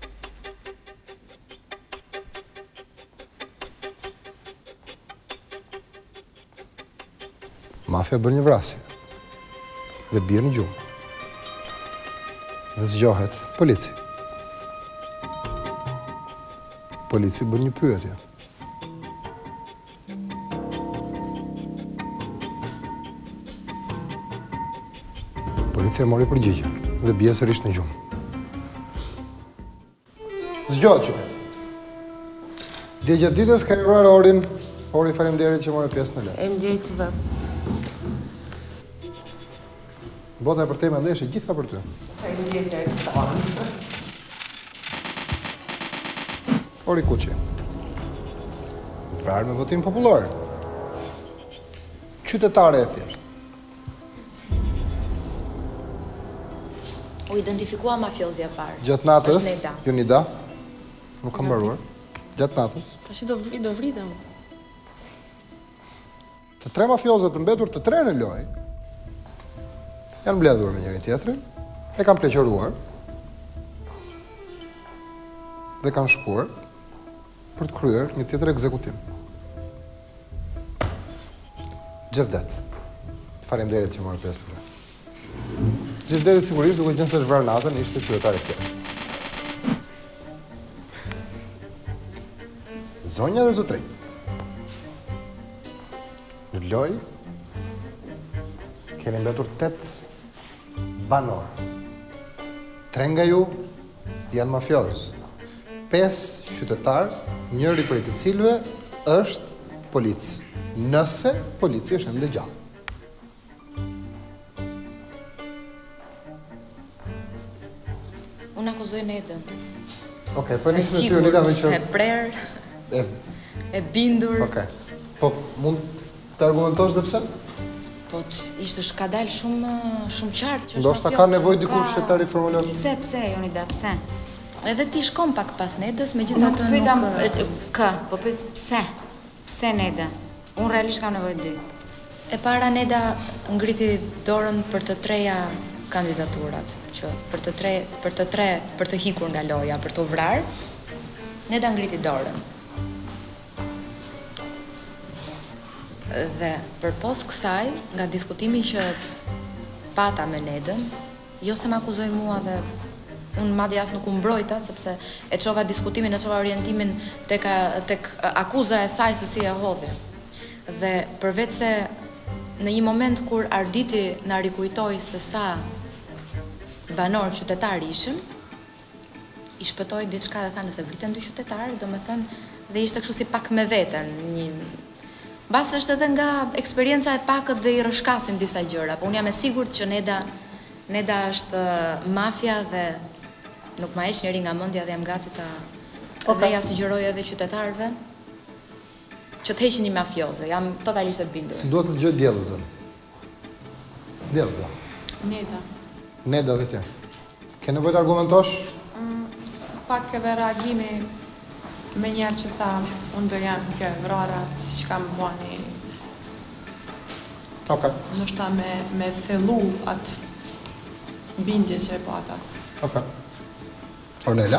Mafia bën një vrasje dhe bie në gjumë. Dhe zgjohet polici. Polici bën një pyetje. Policia mori përgjigjen dhe bie sërish në gjumë. Zgjohet qytet. Dje gjatë ditës ka urdhëruar Orin. Ori, faleminderit që morë pjesë në lojë.
Faleminderit të vë.
Bota e për tema ndeshë, gjitha për ty. Ori Kuqi. Vrarë me votim popullor. Qytetare e thjeshtë.
U identifikua mafiozja parë.
Gjatë natës, Jonida, nuk kam mbaruar. Gjatë natës.
Tash do vri, do vritem.
Të tre mafiozët të mbetur të tre në lojë janë mbledhur me njëri tjetrin, e kanë pleqëruar dhe kanë shkuar për të kryer një tjetër ekzekutim. Gjevdet. Faleminderit që morë pjesë. Gjevdeti sigurisht duke qenë se është vrarë natën, ishte qytetar i thjeshtë. Zonja dhe zotërinj. Në lojë keni mbetur tetë banor. Tre nga ju janë mafiozë. Pesë qytetarë, njëri prej të cilëve është policë. Nëse policia është ende gjallë.
Unë akuzoj Nedën.
Okej, po nisë me ty Jonida me që...
E prerë,
E,
e bindur.
Okej. Po mund të argumentosh dhe pse?
Po ishte ka dalë shumë shumë qartë që është
ndoshta ka nevojë dikush që ta riformulosh.
Pse, pse, Jonida, pse?
Edhe ti shkon pak pas Nedës, megjithatë
nuk... Nuk
pyeta
kë, po pyet pse? Pse Neda? Unë realisht kam nevojë dy.
E para Neda ngriti dorën për të treja kandidaturat, që për të tre, për të tre, për të hikur nga loja, për të vrarë, Neda ngriti dorën. Dhe për post kësaj, nga diskutimi që pata me Nedën, jo se më akuzoi mua dhe unë madje as nuk u mbrojta, sepse e çova diskutimin, e çova orientimin tek tek akuza e saj se si e hodhi. Dhe përveç se në një moment kur Arditi na rikujtoi se sa banor qytetar ishim, i shpëtoi diçka dhe tha nëse vriten dy qytetarë, domethënë dhe ishte kështu si pak me veten, një mbas është edhe nga eksperienca e pakët dhe i rrëshkasin disa gjëra, po unë jam e sigurt që Neda Neda është mafia dhe nuk ma esh njëri nga mendja dhe jam gati ta dhe ja sugjeroj edhe qytetarëve që të heqin një mafioze, jam totalisht e bindur.
Duhet të gjë Djellëzën. Djellëza.
Neda.
Neda dhe tja. Ke nevojë të argumentosh?
Pak edhe reagimi me njerë që tha, unë do jam kjo vrara, që ka më bani.
Ok.
Nështë ta me, me thellu atë bindje që e pata.
Ok. Ornella?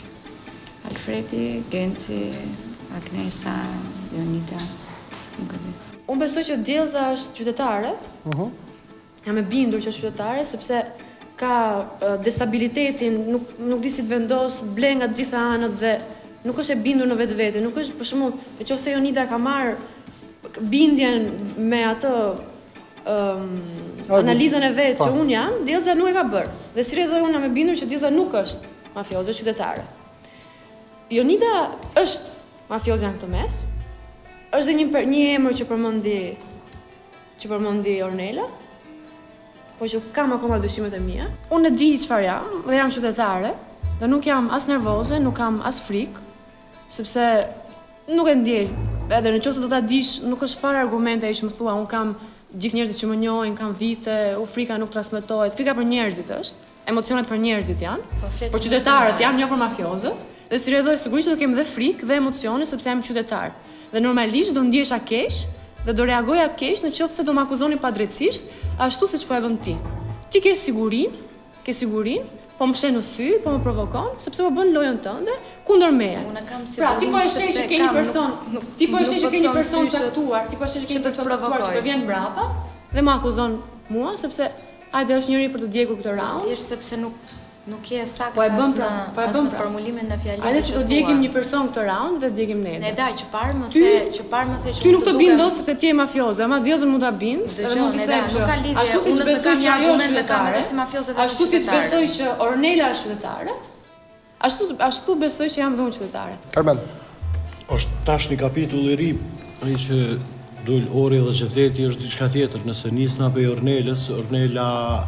Alfredi, Genci, Agnesa, Jonita, nuk e di.
Unë besoj që Djellëza është qytetare, jam e bindur që është qytetare, sepse ka destabilitetin, nuk, nuk di si të vendos, ble nga të gjitha anët dhe nuk është e bindur në vetë vete, nuk është për shembull, e qofse Jonida ka marrë bindjen me atë um, analizën e vetë që unë jam, Djellëza nuk e ka bërë. Dhe si edhe unë jam e bindur që Djellëza nuk është mafioze, qytetare. Jonida është mafioze në këtë mes, është dhe një, një emër që përmendi që përmendi Ornella, po që kam akoma dyshimet e mia. Unë e di çfarë jam, dhe jam qytetare, dhe nuk jam as nervoze, nuk kam as frikë, sepse nuk e ndjej. Edhe nëse do ta dish, nuk është fare argumente që më thua, un kam gjithë njerëzit që më njohin, kam vite, u frika nuk transmetohet. Frika për njerëzit është, emocionet për njerëzit janë. Po por qytetarët janë jo për mafiozët, dhe si rrjedhoj sigurisht do kem dhe frikë dhe emocione sepse jam qytetar. Dhe normalisht do ndjesha keq dhe do reagoja keq nëse do më akuzoni padrejtisht, ashtu siç po e bën ti. Ti ke sigurinë, ke sigurinë, po më shen në sy, po më provokon, sepse po bën lojën tënde kundër meje.
Unë kam sigurinë.
Pra, ti po e sheh që ke një person, ti po e sheh që ke një person caktuar, ti po e sheh që ke një person caktuar që të vjen brapa dhe më akuzon mua sepse ajde është njëri për të djegur këtë round.
Thjesht sepse nuk nuk je saktë.
Po e bën pra, po e bën
formulimin në fjalën.
Ajde si do djegim një person këtë round dhe djegim ne.
Ne daj që parë më the, që parë më the që
ty nuk të bind dot se të ti je mafioze, ama Djellëzën mund ta bind.
Edhe mund të them nuk ka lidhje.
Ashtu si besoj që ajo është qytetare,
si mafioze dhe
ashtu si besoj që Ornella është qytetare, ashtu ashtu besoj që jam dhe unë qytetare.
Armand.
Është tash një kapitull i ri, ai që dul ori dhe qevdeti është diçka tjetër. Nëse nis nga pej Ornelës, Ornella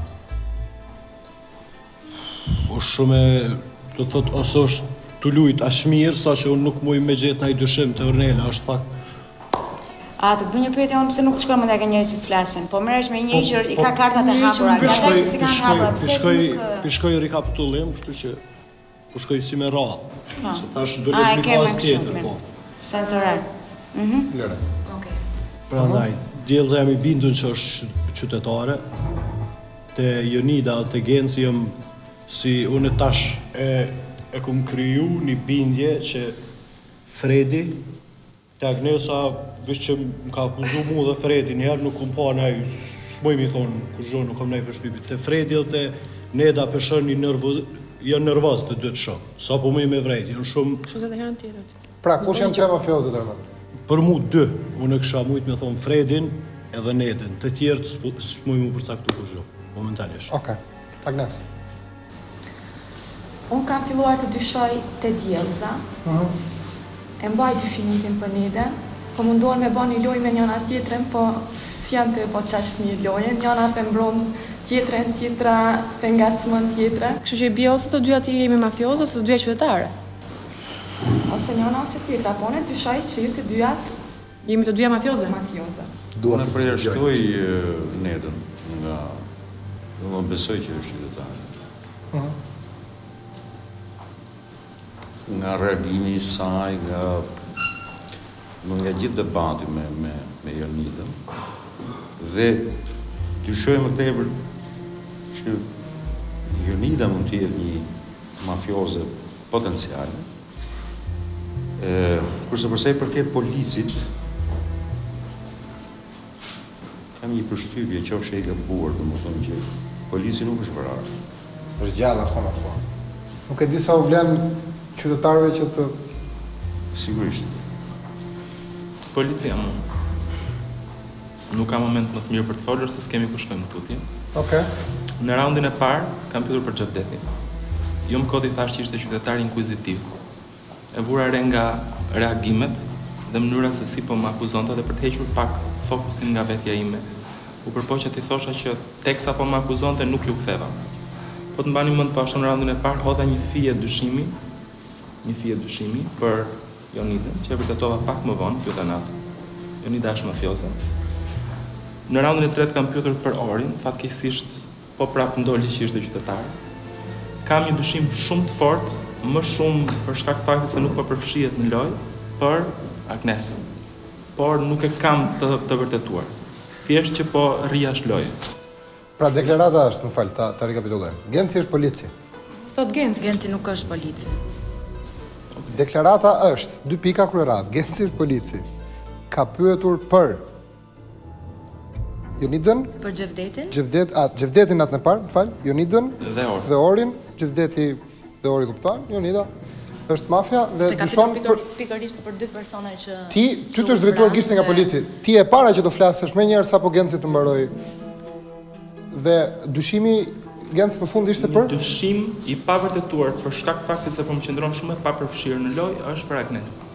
është shumë, do të thot, ose është të lujt aq mirë, sa që unë nuk muj me gjetë ndaj dyshim të Ornella, është pak.
A, të të bëj një pyetje unë pse nuk të shkruaj më tek njerëzit që flasin, po merresh me një që i ka kartat e hapura, ka ata që si kanë hapura, pse nuk
pi shkoj rikapitullim, kështu që po shkoj si me radhë. Se tash do
le
të bëj fazë tjetër, po.
Sensorar. Mhm.
Lëre.
Okej.
Prandaj, Djellëza jam i bindur që është qytetare, te Jonida, te Genci jam si unë tash e, e kum kriju një bindje që Fredi, te Agnesa, veç që më ka akuzu mu dhe Fredi, njerë nuk kum pa nej, s'moj mi thonë, kur gjo nuk kam nej përshtypit. Te Fredi dhe te Neda përshën një nervoz, janë nervoz të dy të shumë, sa po mu i me vrejt, janë shumë...
Shumë të herën tjetër.
Pra, kush janë tre mafiozët, Armand?
Për mu dy, unë e kësha mujt me thonë Fredin edhe Nedën, të tjertë s'moj mu përcaktu kur gjo, momentalisht.
Okej, Agnes.
Unë kam filluar të dyshoj të Djellëza, e mbaj dyshimin tim për Nedën, po mundohen me ba një loj me njëna tjetrën, po s'janë të po qasht një lojë, njëna për mbron tjetrën, tjetra për ngacmën tjetrën.
Kështu që i bje ose të dyja ti jemi mafioze, ose të dyja qytetare?
Ose njëna ose tjetra, po ne dyshoj që ju të dyjat
jemi të dyja mafioze?
Mafioze.
Unë e përjashtoj Nedën nga... Unë besoj që është qytetare. nga reagimi i saj, nga nga gjithë debati me, me, me Jonidën, dhe dyshoj më tepër që Jonida mund të jetë një mafioze potenciale, e, kurse përse i përket policit, kam një përshtypje qofshe i gabuar, dhe më thonë që polici nuk është vrarë.
Është gjallë akoma thua. Nuk e di sa u vlen qytetarëve që të...
Sigurisht.
Policia më nuk ka moment më të mirë për të folur se s'kemi ku shkojmë tutje.
Okej.
Në raundin e parë kam pyetur për Xhavdetin. Jo më koti thash që ishte qytetar inkvizitiv. E vura re nga reagimet dhe mënyra se si po më akuzonte dhe për të hequr pak fokusin nga vetja ime. U përpoqja t'i thosha që teksa po më akuzonte nuk ju ktheva. Po të mbani mend pa ashtu në raundin e parë hodha një fije dyshimi, një fije dyshimi për Jonidën, që e vërtetova pak më vonë, kjo natë. Jonida është mafioze. Në raundin e tretë kam pyetur për Orin, fatkeqësisht po prap ndoli që ishte qytetar. Kam një dyshim shumë të fortë, më shumë për shkak të faktit se nuk po përfshihet në lojë, për Agnesën. Por nuk e kam të, të vërtetuar. Thjesht që po rri jashtë lojë.
Pra deklarata është, më fal, ta, ta rikapitulojmë. Genci është polici.
Thot Genci.
Genci nuk është polici.
Deklarata është, dy pika kryeradh, Genci është polici. Ka pyetur për Jonidën,
për Xhavdetin,
Xhavdet, a Xhavdetin natë në parë, më fal, Jonidën
dhe Orin.
Dhe Orin, Xhavdeti dhe Ori kupton, Jonida është mafia dhe dyshon
për pikërisht për dy persona që
ti ty të është drejtuar gishtin nga polici. Ti e para që do flasësh më njëherë sapo Genci të mbaroj. Dhe dyshimi Genci në fund ishte për
dyshim i pavërtetuar për shkak të faktit se po më qëndron shumë e papërfshirë në lojë është për Agnesën.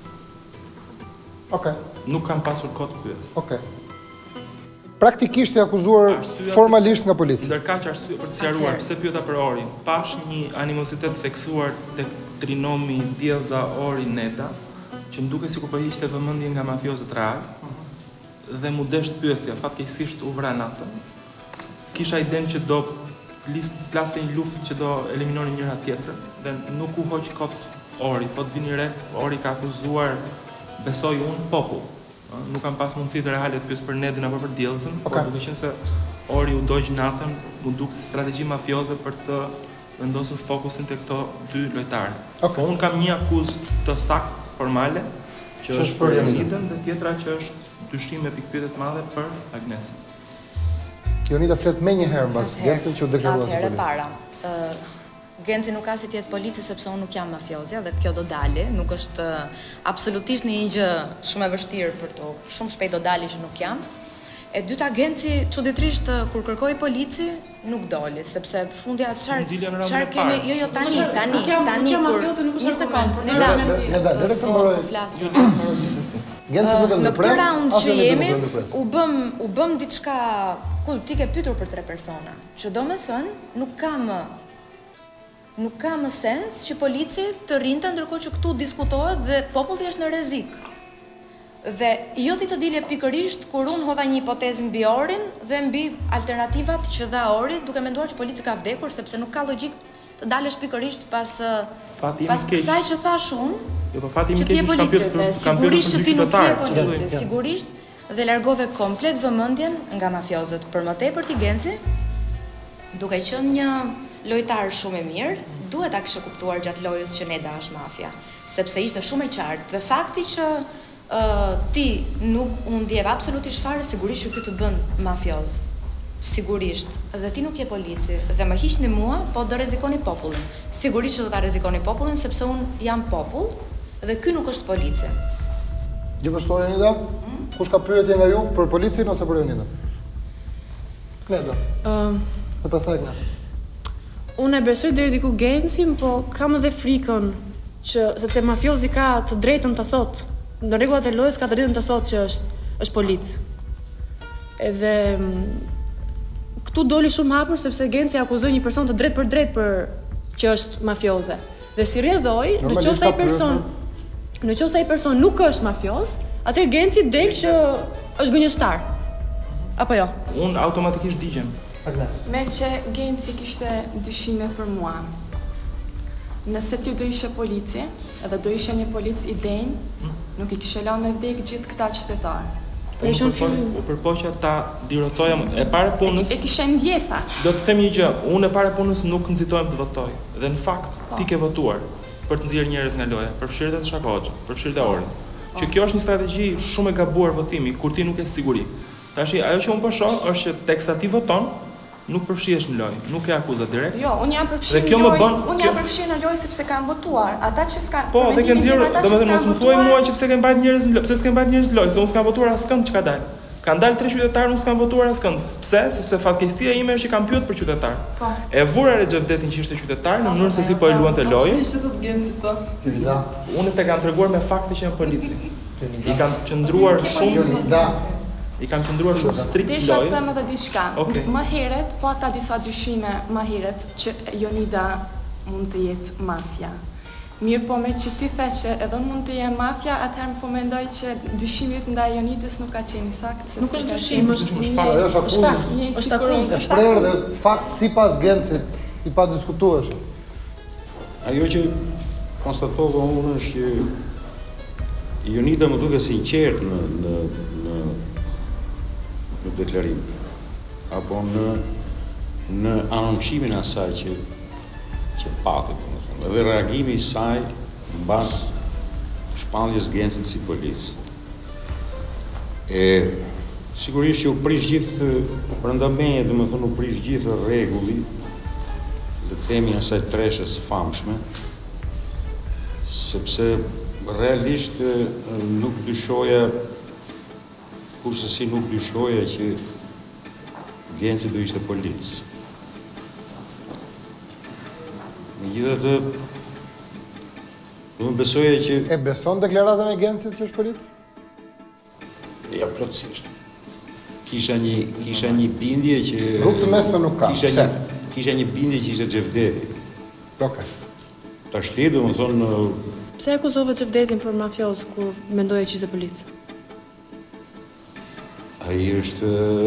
Okej.
Nuk kam pasur kohë të pyes.
Okej. Praktikisht e akuzuar formalisht nga polici.
Ndërkaq arsye për të sqaruar pse pyeta për Orin, pash një animositet theksuar tek trinomi Diellza Ori Neta, që më duket sikur po hiqte vëmendje nga mafiozët real, dhe mu desh pyesja, fatkeqësisht u vra natën. Kisha idenë që do plaste një luftë që do eliminoni njëra tjetrën, dhe nuk u hoq kot Ori, po të vini re, Ori ka akuzuar, besoj unë, popull. Nuk kam pas mundësi të reale të pyes për Nedin apo për Diellzën, por duke qenë se Ori u dogj natën, mu duk si strategji mafioze për të vendosur fokusin te këto dy lojtarë.
Okay.
Unë kam një akuzë të saktë formale, që, që është për Jonidën, dhe tjetra që është dyshim me pikpyetje të madhe për Agnesën.
Jonida flet më një herë mbas Gencit që u deklarua si
polici. Para. Uh, Genci nuk ka si tjetë polici sepse unë nuk jam mafiozja dhe kjo do dali, nuk është uh, absolutisht një gjë shumë e vështirë për to, shumë shpejt do dali që nuk jam. E dyta Genci, çuditërisht kur kërkoi polici, nuk doli, sepse fundja çfarë çfarë kemi, jo jo tani, tani, tani kur një sekond, ne da.
Ne da, le të mbaroj. Genci nuk
në këtë raund që jemi, u bëm u bëm diçka, ku ti ke pyetur për tre persona, që do me thënë nuk kam Nuk ka më sens që polici të rrinte ndërkohë që këtu diskutohet dhe populli është në rrezik. Dhe jo ti të dilje pikërisht kur unë hova një hipotezë mbi Orin dhe mbi alternativat që dha Ori, duke menduar që polici ka vdekur, sepse nuk ka logjik të dalësh pikërisht pas pas kësaj që thash unë.
Jo, po fati im
keq
është
polici dhe sigurisht që ti nuk je polici, sigurisht dhe largove komplet vëmendjen nga mafiozët. Për më tepër ti Genci, duke qenë një lojtar shumë e mirë, duhet ta kishte kuptuar gjatë lojës që Neda është mafia, sepse ishte shumë e qartë dhe fakti që uh, ti nuk u ndjev absolutisht fare, sigurisht që ky të bën mafioz. Sigurisht, dhe ti nuk je polici dhe më hiqni mua, po do rrezikoni popullin. Sigurisht që do ta rrezikoni popullin sepse un jam popull dhe ky nuk është polici.
Gjithashtu Jonida, hmm? Kush ka pyetje nga ju për policin ose për Jonida? Neda. Ëm, uh, dhe pastaj Agnes.
Unë e besoj deri diku Gencin, po kam edhe frikën që sepse mafiozi ka të drejtën të thotë, në rregullat e lojës ka të drejtën të thotë që është është polic. Edhe këtu doli shumë hapur sepse Genci akuzoi një person të drejtë për drejtë për që është mafioze. Dhe si rrjedhoi, në qoftë ai person, në qoftë ai person nuk është mafioz, atëherë Genci del që është gënjeshtar. Apo jo?
Unë automatikisht digjem.
Me që Genci kishte dyshime për mua, nëse ti do ishe polici, edhe do ishe një polic i denj, nuk i kishe lanë me vdek gjithë këta qytetarë.
U përpoqja ta dirotoja e pare punës.
E kishe ndjeta.
Do të them një gjë, unë e pare punës nuk nxitojmë të votoj. Dhe në fakt, ti ke votuar për të nxjerrë njerëz nga loja, përfshirët e Shaka Hoxha, përfshirët e Orin. Që kjo është një strategji shumë e gabuar votimi, kur ti nuk ke siguri. Tashi, ajo që unë po shoh është që teksa ti voton, nuk përfshihesh në lojë, nuk ke akuzat direkt.
Jo, unë jam përfshirë në lojë, unë jam përfshirë në lojë sepse kanë votuar. Ata që s'kan
Po, dhe kanë nxjerrë, domethënë mos më thuaj mua që pse kanë mbajtur njerëz në lojë, pse s'kan mbajtur njerëz në lojë, se unë s'kam votuar askënd që ka dalë. Kanë dalë tre qytetarë, unë s'kam votuar askënd. Pse? Sepse fatkeqësia ime është që kam pyet për qytetar. Po. E vura Rexhevdetin që ishte qytetar në mënyrën se si po e luante lojën. Unë të kam treguar me fakte që janë polici. I kanë qëndruar shumë I kanë qëndruar shumë strikt lojës.
Desha të them edhe diçka. Më herët, po ata disa dyshime më herët që Jonida mund të jetë mafia. Mirë po me që ti the që edhe mund të jetë mafia, atëherë po mendoj që dyshimit ndaj Jonidës nuk ka qenë i saktë.
Nuk është dyshim, është
ajo është akuzë.
Është akuzë.
E prerë dhe fakt sipas Gencit i padiskutueshëm.
Ajo që konstatova unë është që Jonida më duke sinqert në në në në deklarim, apo në në anoncimin e asaj që që pati, domethënë, edhe reagimi i saj mbas shpalljes Gencit si polic. E sigurisht që u prish gjithë brenda meje, domethënë u prish gjithë rregulli, le të themi asaj treshës famshme, sepse realisht nuk dyshoja kurse si nuk dyshoja që Genci do ishte polic. Megjithatë, do më besoja që...
E beson deklaratën e Gencit që është polic?
Ja, plotësisht. Kisha një, kisha një bindje që...
Rrugë të mesme nuk ka,
pse? Kisha një bindje që ishte Xhevdeti.
Okej.
Tashti, do më thonë...
Pse akuzove Xhevdetin për mafioz kur mendoje që ishte polic?
Ai është...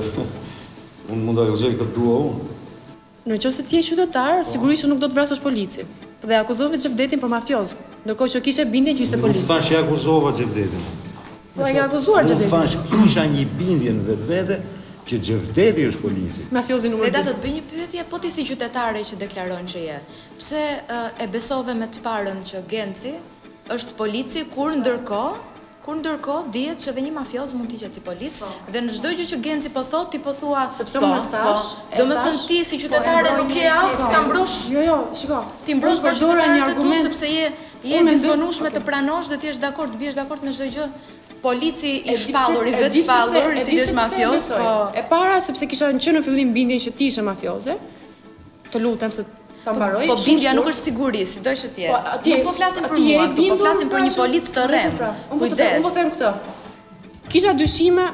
Unë mund të akuzoj këtë dua unë.
Në qoftë se ti je qytetar, sigurisht nuk do të vrasësh polici. Dhe akuzove Xhevdetin për mafioz, ndërkohë që kishe bindjen që ishte polic.
Nuk thash që akuzova Xhevdetin.
Po ai ka akuzuar Xhevdetin.
Unë thash kisha një bindje në vetvete që Xhevdeti është polici.
Mafiozi numër dy.
Le ta të bëj një pyetje, po ti si qytetare që deklaron që je. Pse e besove me të parën që Genci është polici kur ndërkohë Kur ndërkohë dihet që edhe një mafioz mund të qetë si polic dhe në çdo gjë që Genci po thot ti po thua
sepse më thash,
domethënë ti si qytetare nuk je aftë ta mbrosh.
Jo, jo, shiko.
Ti mbrosh për qytetarët e tu sepse je je disponueshme të pranosh dhe ti je dakord, të biesh dakord me çdo gjë. Polici i shpallur, i vetë shpallur, i cili është mafioz, po
e para sepse kisha qenë në fillim bindjen që ti ishe mafioze. Të lutem se ta mbaroj.
Po bindja nuk është siguri, sido që të jetë. Nuk po flasim për mua, këtu po flasim për një polic të rrem. Kujdes.
Unë po them këtë. Kisha dyshime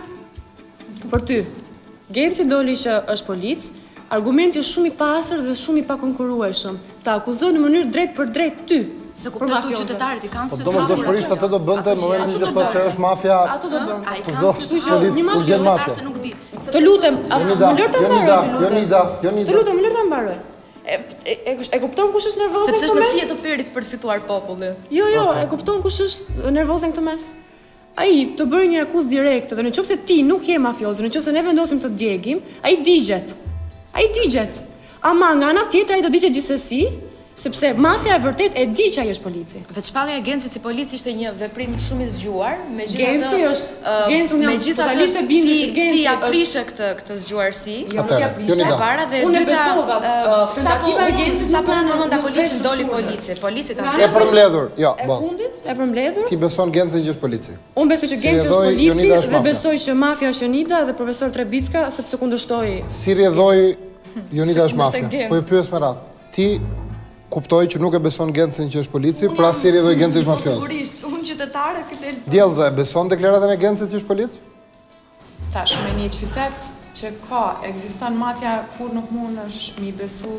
për ty. Genci doli që është polic, argumenti është shumë i pastër dhe shumë i pakonkurrueshëm. Ta akuzon në mënyrë drejt për drejt ty.
Se kuptoj tu qytetarët i kanë
sy. Po domosdoshmërisht atë do bënte në momentin që thotë se është mafia.
Ato do bën.
Ai ka sy që
një mafia
se nuk di.
Të lutem, më lër ta mbaroj.
Jonida, Jonida.
Të lutem, më lër ta mbaroj. E, e, e, e kupton kush është nervoze
sepse është në fije të perit për të fituar popullin.
Jo, jo, e kupton kush është nervoze në këtë mes. Ai të bëri një akuzë direkte dhe nëse ti nuk je mafioz, nëse ne vendosim të djegim, ai digjet. Ai digjet. Ama nga ana tjetër ai do digjet gjithsesi, sepse mafia e vërtet e di që ai është polici.
Veçpallja e Gencit si polic ishte një veprim shumë i zgjuar, megjithatë
Genci është Genci unë jam totalisht e bindur se Genci
ti ja prishe këtë këtë zgjuarsi.
Jo, nuk ja prishe.
E para dhe
unë
dyta
tentativa e Genci
sapo përmenda polici doli polici. Polici ka
e përmbledhur. Jo,
e fundit, e përmbledhur.
Ti beson Genci që është polici?
Unë besoj që Genci është polici dhe besoj që mafia është Jonida dhe profesor Trebicka sepse kundërshtoi.
Si rrjedhoi Jonida është mafia? Po e pyes me radhë. Ti kuptoj që nuk e beson Gencin që është polici, pra si rrjedhoi Genci është mafioz.
Sigurisht, unë qytetare këtë.
Djellza, e beson deklaratën e Gencit që është polic?
Tash me një qytet që ka ekziston mafia kur nuk mundesh mi besu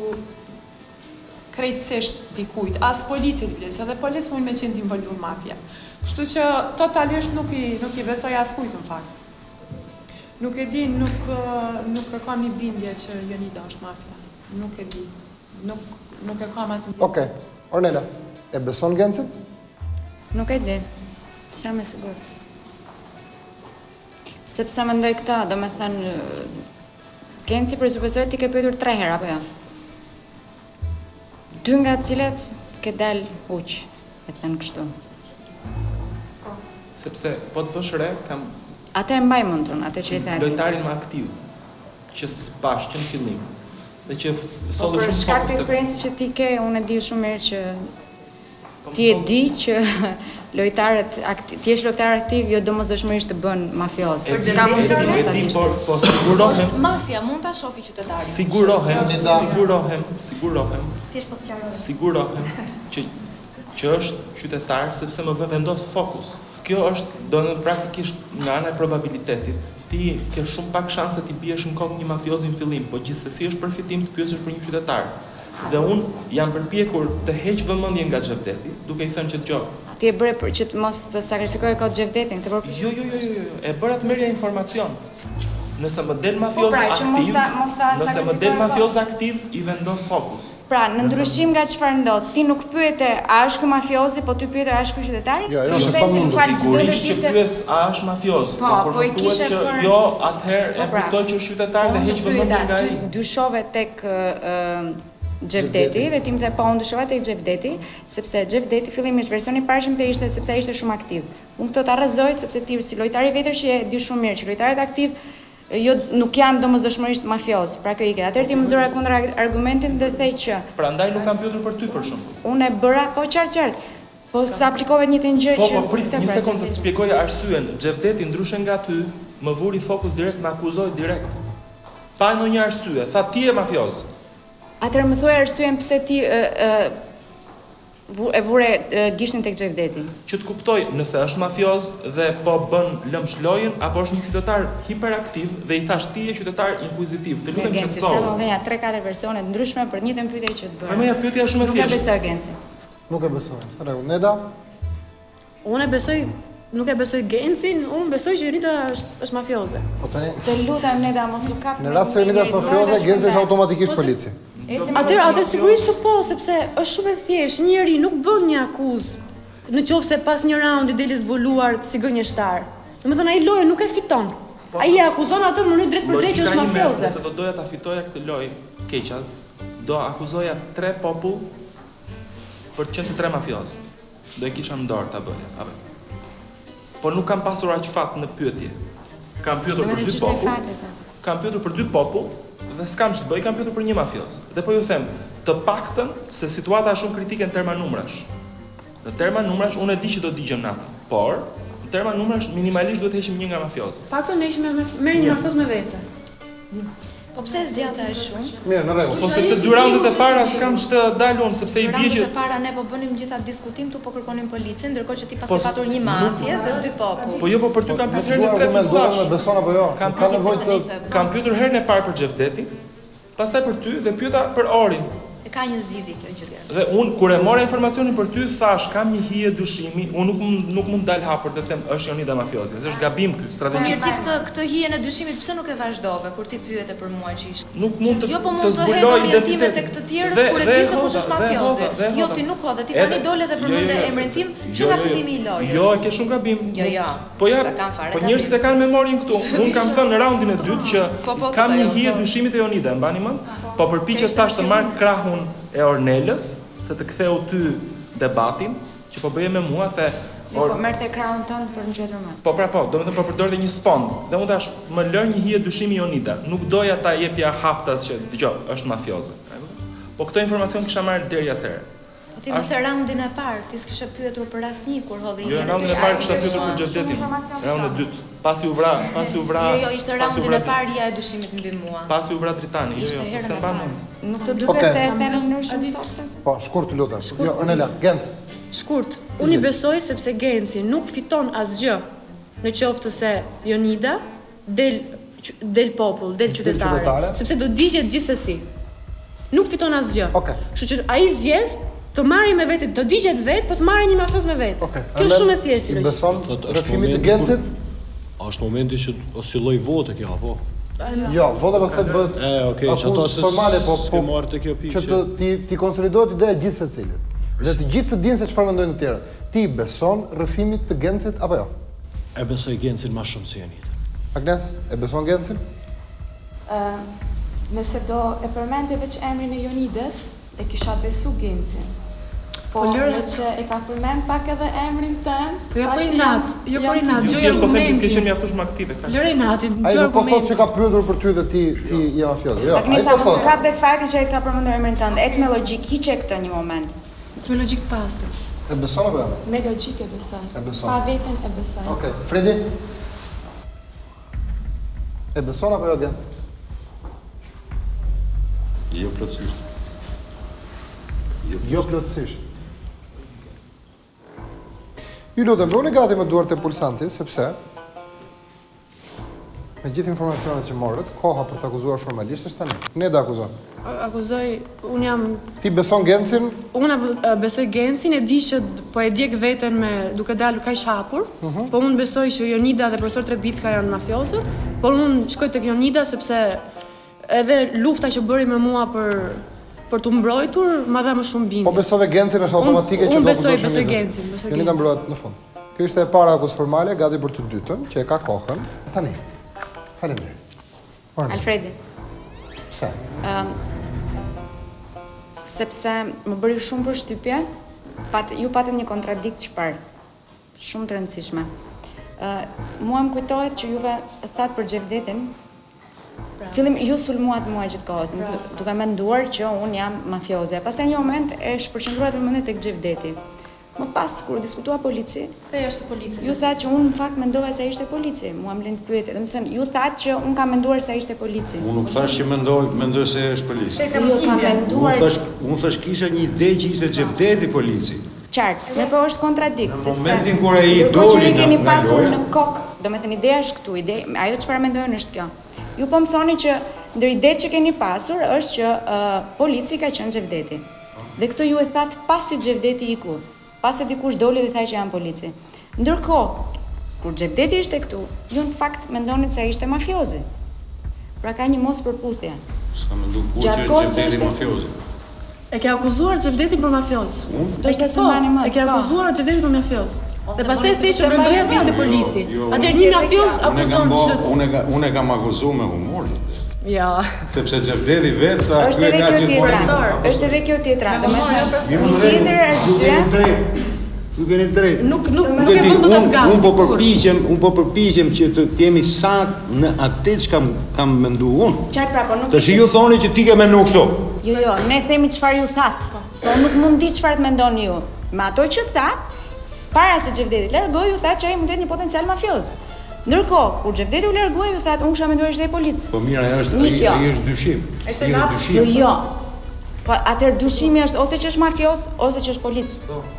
krejtësisht dikujt, as policit bile, se edhe polic mund me qenë t'involvu në mafia. Kështu që totalisht nuk i nuk i besoj askujt në fakt. Nuk e di, nuk nuk e kam një bindje që Jonida është mafia. Nuk e di. Nuk nuk e kam atë.
Okej. Ornela, e beson Gencin?
Nuk e di, s'jam e sigurt. Sepse mendoj këta, do me thënë, Genci presupozoj ti ke pyetur tre herë, apo jo? Dy nga cilet ke dal huq, e thënë kështu.
Sepse, po të vësh re, kam...
Ate e mbaj mundun, ate që i thënë.
Lojtarin më aktiv, që s'pash, që në fillim. Dhe që
po
solë shumë
për
fokus...
shkak të eksperiencës që ti ke, unë e di shumë mirë që ti e di që lojtarët, ti jesh lojtar aktiv, jo domosdoshmërisht të bën mafioz. S'ka mundësi ti mos ta dish.
Po, po sigurohem.
Mafia mund ta shohë qytetarin.
Sigurohem, sigurohem, sigurohem.
Ti je po sqaroj.
Sigurohem që që është qytetar sepse më vë vendos fokus. Kjo është, do në praktikisht nga ana e probabilitetit. Ti ke shumë pak shanse ti biesh në kokë një mafiozi në fillim, po gjithsesi është përfitim të pyesësh për një qytetar. Dhe unë jam përpjekur të heq vëmendjen nga Xhevdeti, duke i thënë që dëgjoj.
Ti e bëre për që të mos të sakrifikoj kot Xhevdetin, të për...
Jo, jo, jo, jo, jo, e bëra të merrja informacion. Nëse më del mafioz aktiv, nëse më del mafioz aktiv, i vendos fokus.
Pra, në ndryshim nga çfarë ndodh, ti nuk pyete a është ky mafiozi, po ty pyete a është ky qytetari?
Jo, jo, është pamundur.
Sigurisht që pyes a është mafioz, po kur më thuhet që jo, atëherë e kuptoj që është qytetar dhe heq vëmendjen nga ai.
Dyshove tek Xhevdeti dhe ti më the po unë dyshova tek Xhevdeti, sepse Xhevdeti fillimisht versioni i parë që më ishte sepse ai ishte shumë aktiv. Unë këtë ta rrezoj sepse ti si lojtar i vetër që e di shumë mirë që lojtarët aktiv jo nuk janë domosdoshmërisht mafioz. Pra kjo i ke. Atëherë ti më nxora kundër argumentin dhe thej që
prandaj nuk kam pyetur për ty për shembull.
Unë e bëra po qartë qartë. Po s'aplikohet një të gjë që
Po po prit një sekondë të shpjegoj arsyen. Xhevdeti ndryshe nga ty më vuri fokus direkt, më akuzoi direkt. Pa ndonjë arsye. Tha ti je mafioz.
Atëherë më thuaj arsyen pse ti e vure gishtin tek Xhevdeti.
Që të kuptoj nëse është mafioz dhe po bën lëmsh lojën apo është një qytetar hiperaktiv dhe i thash ti je qytetar inkuizitiv. Të lutem qetëso.
Se më dhenja tre katër versione të ndryshme për një pyetje që të bëra.
Po më ja pyetja shumë e thjeshtë.
Nuk e besoj Genci.
Nuk e besoj. Rregull. Neda?
Unë e besoj, nuk e besoj Gencin, unë besoj që Jonida është është mafioze.
Po tani.
Të lutem Neda mos u kap.
Në rast se Jonida është mafioze, Genci është automatikisht polici.
Atëherë, atëherë sigurisht që po, sepse është shumë e thjeshtë. Një njeri nuk bën një akuzë në qoftë se pas një raundi deli zbuluar si gënjeshtar. Domethënë ai lojën nuk e fiton. Ai e akuzon atë në mënyrë drejt për drejt që është mafioze.
Nëse do doja ta fitoja këtë lojë keqas, do akuzoja tre popull për të qenë të tre mafioz. Do e kisha në dorë ta bëja, apo. Po nuk kam pasur aq fat në pyetje. Kam pyetur për dy popull. Kam pyetur për dy popull. Dhe s'kam që të bëj, kam pyetur për një mafioz. Dhe po ju them, të paktën se situata është shumë kritike në terma numrash. Në terma numrash unë e di që do digjem natën, por në terma numrash minimalisht duhet të heqim një nga mafiozët.
Paktën ne heqim merrim një mafioz me vete.
Po pse zgjata është shumë?
Mirë, në rregull.
Po sepse dy raundet e para s'kam që dalun sepse i bie që
raundet e para ne po bënim gjitha diskutim tu po kërkonim policin, ndërkohë që ti pas ke patur një mafie dhe dy popull.
Po jo, po për ty kam pyetur herën e tretë.
Do të beson apo jo?
Kam ka nevojë të kam pyetur herën e parë për Xhevdetin, pastaj për ty dhe pyeta për Orin.
E ka një zgjidhje kjo gjë.
Dhe un kur e mora informacionin për ty thash kam një hije dyshimi, un nuk nuk mund dal hapur të them është Jonida mafioze. Është gabim ky, strategji.
Po ti këtë këtë hijen e dyshimit pse nuk e vazhdove kur ti pyete për mua që ish?
Nuk mund të
jo, po mund të zbuloj identitetin tek të tjerët kur e di se kush është mafiozi. Jo, ti nuk ho, dhe ti tani dole dhe përmend emrin tim që nga fillimi i lojës.
Jo, ke shumë gabim.
Jo, jo.
Po ja, po njerëzit e kanë memorien këtu. Un kam thënë në raundin e dytë që kam një hije dyshimit e Jonida, mbani mend? Po përpiqesh tash të marr krahun e Ornelës, se të ktheu ty debatin, që po bëje me mua, the...
Po merrte krahun tënd për në gjetur më.
Po pra po, do me thëmë po përdorte një spond, dhe unë tash më lër një hije dyshimi Jonida, nuk doja ta jepja haptas që, dëgjo, është mafioze. Po këto informacion kisha marrë deri atëherë.
Po ti më the raundin e parë, ti s'kishe pyetur për asnjë kur hodhi hijen.
Jo, raundin e parë kisha pyetur për Xhevdetin. Raundin e dytë. Pasi u vra, pasi u vra.
Jo, jo, ishte raundin e parë ja e dyshimit mbi mua.
Pasi u vra Dritani, jo, jo, se mban mend.
Nuk të duket se e thënë në mënyrë shumë softë?
Po, shkurt lutem. Jo, Ornela, Genc.
Shkurt. Unë i besoj sepse Genci nuk fiton asgjë në qoftë se Jonida del del popull, del qytetare, sepse do digjet gjithsesi. Nuk fiton asgjë.
Okej.
Kështu që ai zgjedh të marrë me vete, të digjet vetë, po të marrë një mafioz me vete. Kjo është shumë e thjeshtë.
Ti beson rrëfimit të Gencit?
Është momenti që oscilloj vote kjo, apo?
Jo, vota pastaj bëhet.
E, okay, çato
formale, po
po marr te kjo pikë.
Që ti ti konsolidohet ideja gjithë secilit. Dhe të gjithë të dinë se çfarë mendojnë të tjerët. Ti beson rrëfimit të Gencit apo jo?
E besoj Gencin më shumë se Jonida.
Agnes, e beson Gencin?
Uh, nëse do e përmende veç emrin e Jonidës, e kisha besu Gencin. Po, në që e ka përmend pak edhe emrin tën.
Jo për inat, jo për inat,
gjoja argumentin. Po them që s'ke qenë mjaftueshëm aktive.
Lëre inati,
ai nuk po thotë që ka pyetur për ty dhe ti ti je mafioz. Jo, ai po thotë.
Ka tek fakti që ai ka përmendur emrin tënd. Ec me logjik, hiqe këtë një moment.
Ec me logjik të pastër.
E beson apo jo?
Me logjik e besoj.
E beson.
Pa veten e besoj.
Okej, Fredi. E beson apo jo Genci?
Jo plotësisht.
Jo plotësisht. Ju lutem, bëni gati me duart e pulsantit, sepse me gjithë informacionet që morët, koha për të akuzuar formalisht është tani. Ne da akuzon.
Akuzoj, unë jam...
Ti beson Gencin?
Unë besoj Gencin, e di që po e djeg veten me duke dalë kaq hapur, po unë besoj që Jonida dhe profesor Trebicka janë mafiozët, por unë shkoj tek Jonida sepse edhe lufta që bëri me mua për për të mbrojtur, ma dha më shumë bindje.
Po besove Gencin është automatike që do të
besoj besoj Gencin, besoj Gencin.
Jonida mbrohet në fund. Kjo ishte e para akuzë formale, gati për të dytën, që e ka kohën. Tani. Faleminderit.
Alfredi.
Pse?
Um, sepse më bëri shumë përshtypje, pat, ju patën një kontradikt çfarë, shumë të rëndësishme. Uh, mua më kujtohet që juve thatë për Xhevdetin, fillim ju sulmuat mua gjithkohës, duke menduar që unë jam mafioze. Pastaj një moment e shpërqendruat vëmendjen tek Xhevdeti. Më pas kur diskutua polici,
the është polici.
Ju thatë që unë në fakt mendova se ishte polici. Mua më lën të pyet, do të thënë, ju thatë që unë kam menduar se ishte polici.
Unë nuk thash që mendoj, mendoj se është polici.
Ju kam menduar.
Unë thash, unë thash kisha një ide që ishte Xhevdeti polici.
Qartë, me po është kontradikt,
sepse në momentin kur ai doli
nga kemi pasur në kokë, do të thënë ideja është këtu, ide, ajo çfarë mendojnë është kjo. Ju po më thoni që ndër idetë që keni pasur është që uh, polici ka qenë Xhevdeti. Dhe këtë ju e thatë pasi Xhevdeti iku, pasi dikush doli dhe tha që janë polici. Ndërkohë, kur Xhevdeti ishte këtu, ju në fakt mendonit se ishte mafiozi. Pra ka një mos përputhje.
S'ka mendu kur që është Xhevdeti mafiozi.
E ke akuzuar Xhevdetin për mafioz.
Do të se mbani më.
E ke akuzuar Xhevdetin për mafioz. Dhe pastaj thej që mendoja se ishte polici. Atëherë një mafioz akuzon çdo.
Unë unë kam akuzuar me humor.
Ja.
Sepse Xhevdeti vetë
është edhe kjo tjetra. Është edhe kjo tjetra. Domethënë, tjetër arsye.
Ju keni drejt.
Nuk nuk nuk e mund të ta gatoj.
Unë po përpiqem, unë po përpiqem që të jemi sakt në atë që kam kam menduar unë.
Çfarë pra po nuk.
Tash ju thoni që ti ke menduar kështu.
Jo, jo, ne themi çfarë ju thatë. Se unë nuk mund di çfarë të mendoni ju. Me ato që thatë, para se Xhevdeti largoi, ju thatë që ai mund të jetë një potencial mafioz. Ndërkohë, kur Xhevdeti u largoi, ju thatë unë kisha menduar ishte polic.
Po mirë, ajo është ai është dyshim.
Është dyshim. Jo, jo. Po atëherë dyshimi është ose që është mafioz, ose që është polic.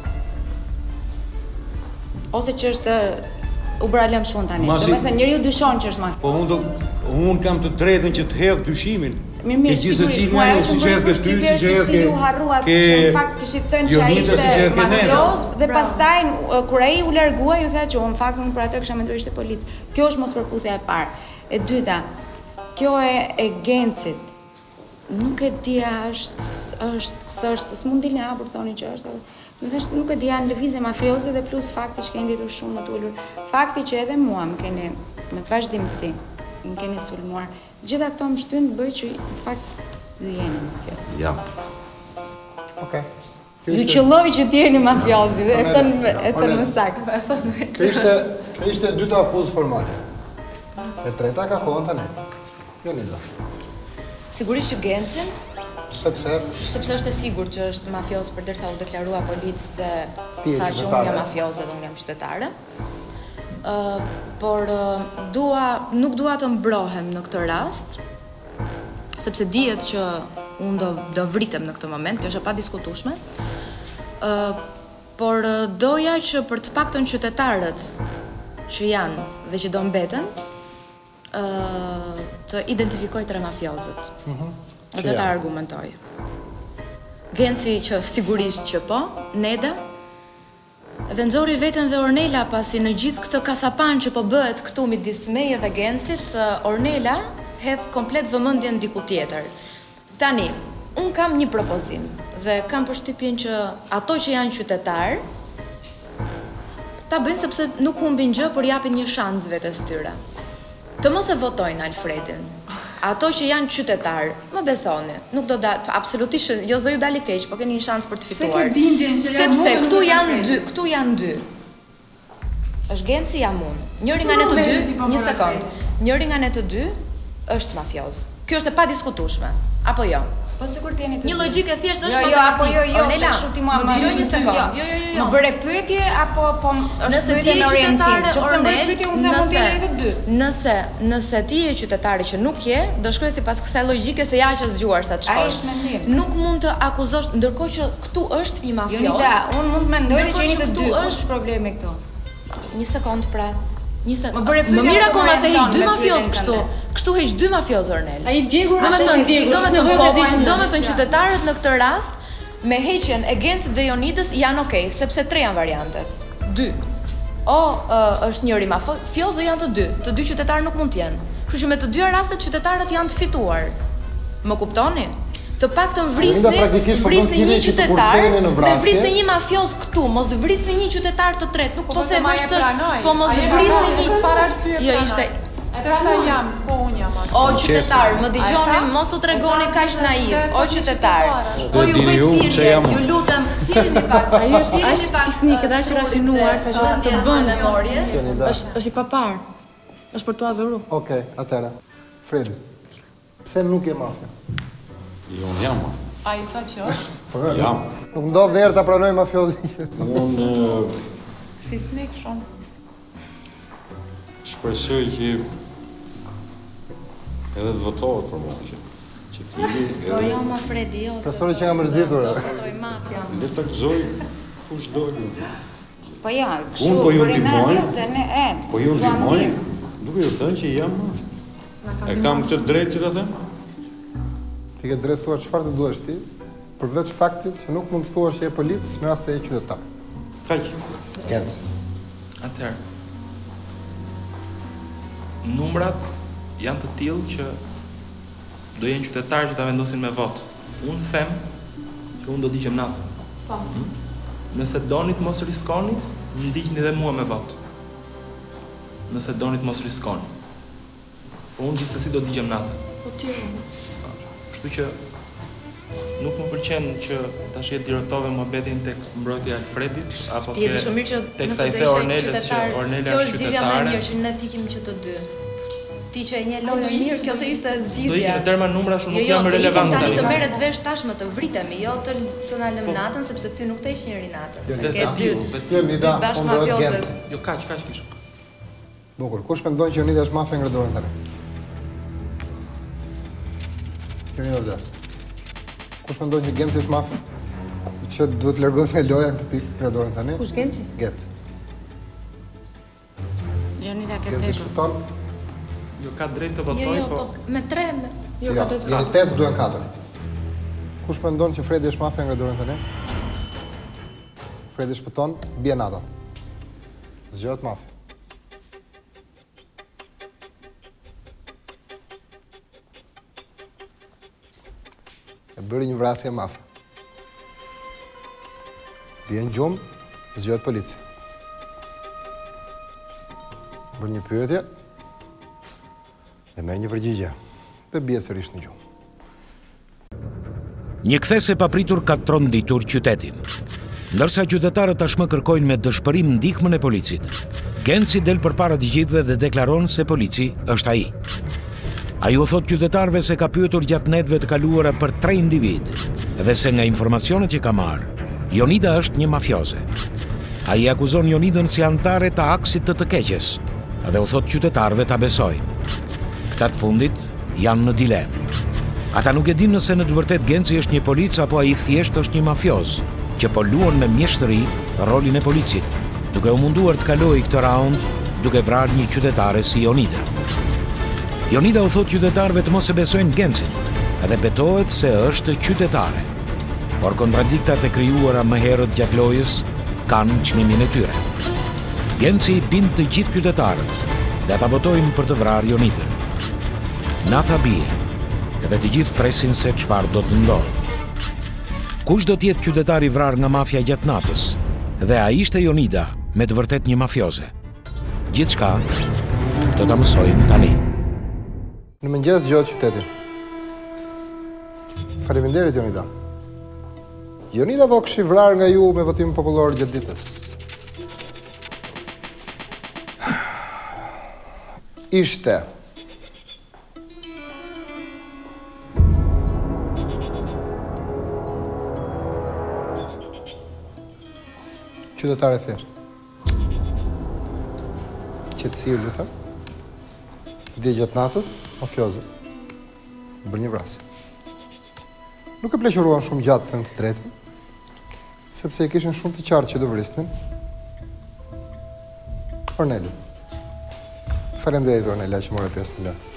Ose që është u bra lëm shumë tani. Domethënë njeriu dyshon që është mafioz.
Po unë unë kam të drejtën që të hedh dyshimin.
Mirë, mirë,
sigurisht, po ajo që hedh për ty, si që hedh
ke ju harruat që në fakt kishit thënë që ai ishte mafioz dhe pastaj kur ai u largua ju tha që unë në fakt unë për atë kisha menduar ishte polic. Kjo është mospërputhja e parë. E dyta, kjo e e Gencit. Nuk e di a është është s'është s'mund dilni hapur thoni që është. Do të thotë nuk e di janë lëvizje mafioze dhe plus fakti që keni ditur shumë më të ulur. Fakti që edhe mua më keni në vazhdimsi, më keni sulmuar. Gjitha këto më shtyn të bëj që në fakt ju jeni mafioz.
Jam.
Okej.
Ju qëlloj që t'jeni mafiozi, e thënë e thënë më saktë.
Kjo ishte kjo ishte e dyta akuzë formale. E treta ka kohën tani. Jonida.
Sigurisht që Gencin,
sepse
sepse është e sigurt që është mafioz përderisa u deklarua polic dhe tha që unë jam mafioze dhe unë jam qytetare. Uh, por uh, dua, nuk dua të mbrohem në këtë rast, sepse dihet që unë do, do vritem në këtë moment, kjo është e padiskutueshme. Uh, por uh, doja që për të paktën qytetarët që janë dhe që do mbeten, uh, të identifikoj tre mafiozët.
Mhm.
Dhe ta argumentoj. Genci që sigurisht që po, Neda, dhe nxori veten dhe Ornela pasi në gjithë këtë kasapan që po bëhet këtu midis meje dhe Gencit, Ornela hedh komplet vëmendjen diku tjetër. Tani, unë kam një propozim dhe kam përshtypjen që ato që janë qytetarë ta bëjnë sepse nuk humbin gjë, por japin një shans vetes tyre. Të mos e votojnë Alfredin. Ato që janë qytetarë, më besoni, nuk do da absolutisht, jo s'do ju dali keq, po keni një shans për të fituar.
Se ke bindjen që
sepse këtu janë dy, këtu janë dy. Është Genci jam unë. Njëri nga ne të dy, një sekond. Njëri nga ne të dy është mafioz. Kjo është e padiskutueshme, apo jo?
Po sikur të jeni të
Një logjikë thjesht është
matematik. Jo, apo jo, jo,
Ornela,
se shuti mua
më dëgjoj një sekond. Jo, jo, jo, jo.
Më bëre pyetje apo po është pyetje në orientim? Nëse më bëre pyetje, unë them mund të jetë të dy.
Nëse, nëse ti je qytetari që nuk je, do shkoj sipas kësaj logjike se ja që zgjuar sa të shkosh.
Ai është mendim.
Nuk mund të akuzosh, ndërkohë që këtu është një mafioz.
Jonida, unë mund të mendoj që jeni të dy. Është problemi këtu.
Një sekond pra. Një sekond.
Më bëre pyetje.
Më mirë akoma se hiq dy mafios kështu. Kështu hiq dy mafios Ornel.
Ai djegur
është
si djegur.
Domethënë po, domethënë qytetarët në këtë rast me heqjen e Gencit dhe Jonidës janë okay, sepse tre janë variantet. Dy. O uh, është njëri mafios o janë të dy. Të dy qytetarë nuk mund të jenë. Kështu që me të dy rastet qytetarët janë të fituar. Më kuptoni? Të paktën vrisni, vrisni një qytetar dhe vrisni një mafios këtu, mos vrisni një qytetar të tretë, nuk po them është, po mos vrisni një
çfarë arsye.
Jo ishte
Se tha jam, po unë jam atë.
O qytetar, më dëgjoni, mos u tregoni kaq naiv. O qytetar. Po ju bëj thirrje, ju lutem, thirrni pak.
Ai është ai pisnik, edhe është rafinuar, sa që të bën
memorie.
Është është i papar. Është për tu adhuruar.
Okej, atëra. Fredi. Pse nuk je mafia?
Jo, unë jam.
Ai tha që është.
Jam.
Nuk ndodh herë ta pranoj mafiozin.
Unë
fisnik shumë.
Shpresoj që edhe të votohet për mua që që ti
Po jo ma Fredi, jo.
Profesori që nga mërzitur.
Votoj mafia.
Le ta gëzoj kush do.
Po ja,
unë po ju ndihmoj. Po ju ndihmoj. Duke ju thënë që jam mafia. E kam këtë drejtë që ta them?
Ti ke drejtë thua çfarë të duash ti, përveç faktit që nuk mund të thuash që je polic në rast të je qytetar.
Kaq.
Genc.
Atëherë. Numrat janë të tillë që do jenë qytetarë që ta vendosin me votë. Unë them që unë do digjem natën.
Po.
Nëse doni të mos riskoni, më ndiqni edhe mua me votë. Nëse doni të mos riskoni. Po unë gjithsesi do digjem natën.
Po ti.
Kështu që nuk më pëlqen që tash e dirotove mohabetin tek mbrojtja e Alfredit apo
ke
tek sa i the Ornelës që Ornela është qytetare.
Kjo është zgjidhja më e mirë që ne ikim që të dy. Ti që e një lojë mirë, kjo të ishte zgjidhja.
Do ikën terma numra shumë nuk janë relevante.
Jo, tani të merret vesh tashmë të vritemi, jo të të na lëm natën sepse ty nuk të heq njëri natën.
Ke dy,
vetëm Nida,
bashkë mafiozë.
Jo kaq, kaq kish.
Bukur, kush mendon që Jonida është mafia ngre dorën tani? Jonida vdes. Kush mendon që Genci është mafia? Që duhet të largohet nga loja këtë pikë ngre dorën tani?
Kush Genci?
Genci.
Jonida ka
Genci shkuton.
Jo ka drejt të votoj,
jo,
po...
po me tre, me...
Jo, ka drejt katër. Jeni tetë, duhen katër. Kush mendon që Fredi është mafia ngre dorën tani? Fredi shpëton, bie nata. Zgjohet mafia. E bëri një vrasje mafia. Bie në gjumë, zgjohet policia. Bërë një pyetje, dhe merë një përgjigje, dhe bie sërish në gjumë.
Një kthese papritur ka tronditur qytetin. Ndërsa qytetarët tashmë kërkojnë me dëshpërim ndihmën e policit, Genci del përpara të gjithëve dhe deklaron se polici është ai. Ai u thot qytetarëve se ka pyetur gjatë netëve të kaluara për tre individ, dhe se nga informacionet që ka marrë, Jonida është një mafioze. Ai akuzon Jonidën si antare të aksit të të keqes, dhe u thot qytetarëve ta besojnë. Këta të fundit janë në dilemë. Ata nuk e dinë nëse në të vërtet Genci është një polic apo ai thjesht është një mafioz, që po luan me mjeshtëri rolin e policit, duke u munduar të kalojë këtë raund duke vrarë një qytetare si Jonida. Jonida u thot qytetarëve të mos e besojnë Gencin, edhe betohet se është qytetare. Por kontradiktat e krijuara më herët gjatë lojës kanë çmimin e tyre. Genci i bind të gjithë qytetarët dhe ata votojnë për të vrarë Jonidën. Nata bie, edhe të gjithë presin se çfarë do të ndodhë. Kush do t'jetë qytetari vrar nga mafja gjatë natës? Dhe a ishte Jonida me të vërtet një mafioze? Gjithçka do ta mësojmë tani.
Në mëngjes zgjohet qyteti. Faleminderit Jonida. Jonida Vokshi vrar nga ju me votim popullor gjatë ditës. Ishte qytetare thjesht. Qetësi, lutem. Dhe gjatë natës, mafioze. Bërë një vrasje. Nuk e pleqëruan shumë gjatë, them të drejtën, sepse i kishin shumë të qartë që do vrisnin. Ornelin. Faleminderit Ornela që morë pjesë në lërë.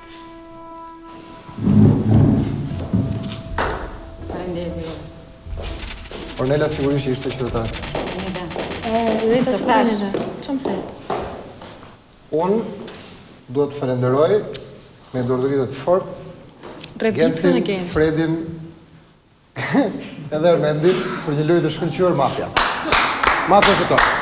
Faleminderit Niro.
Ornela sigurisht ishte qytetare.
Rita që falenderoj. Që më the?
Unë duhet të falenderoj me durdhëri të fortë
Gencin,
Fredin edhe Ermendin për një lojë të shkëlqyer Mafia. Mafia fiton.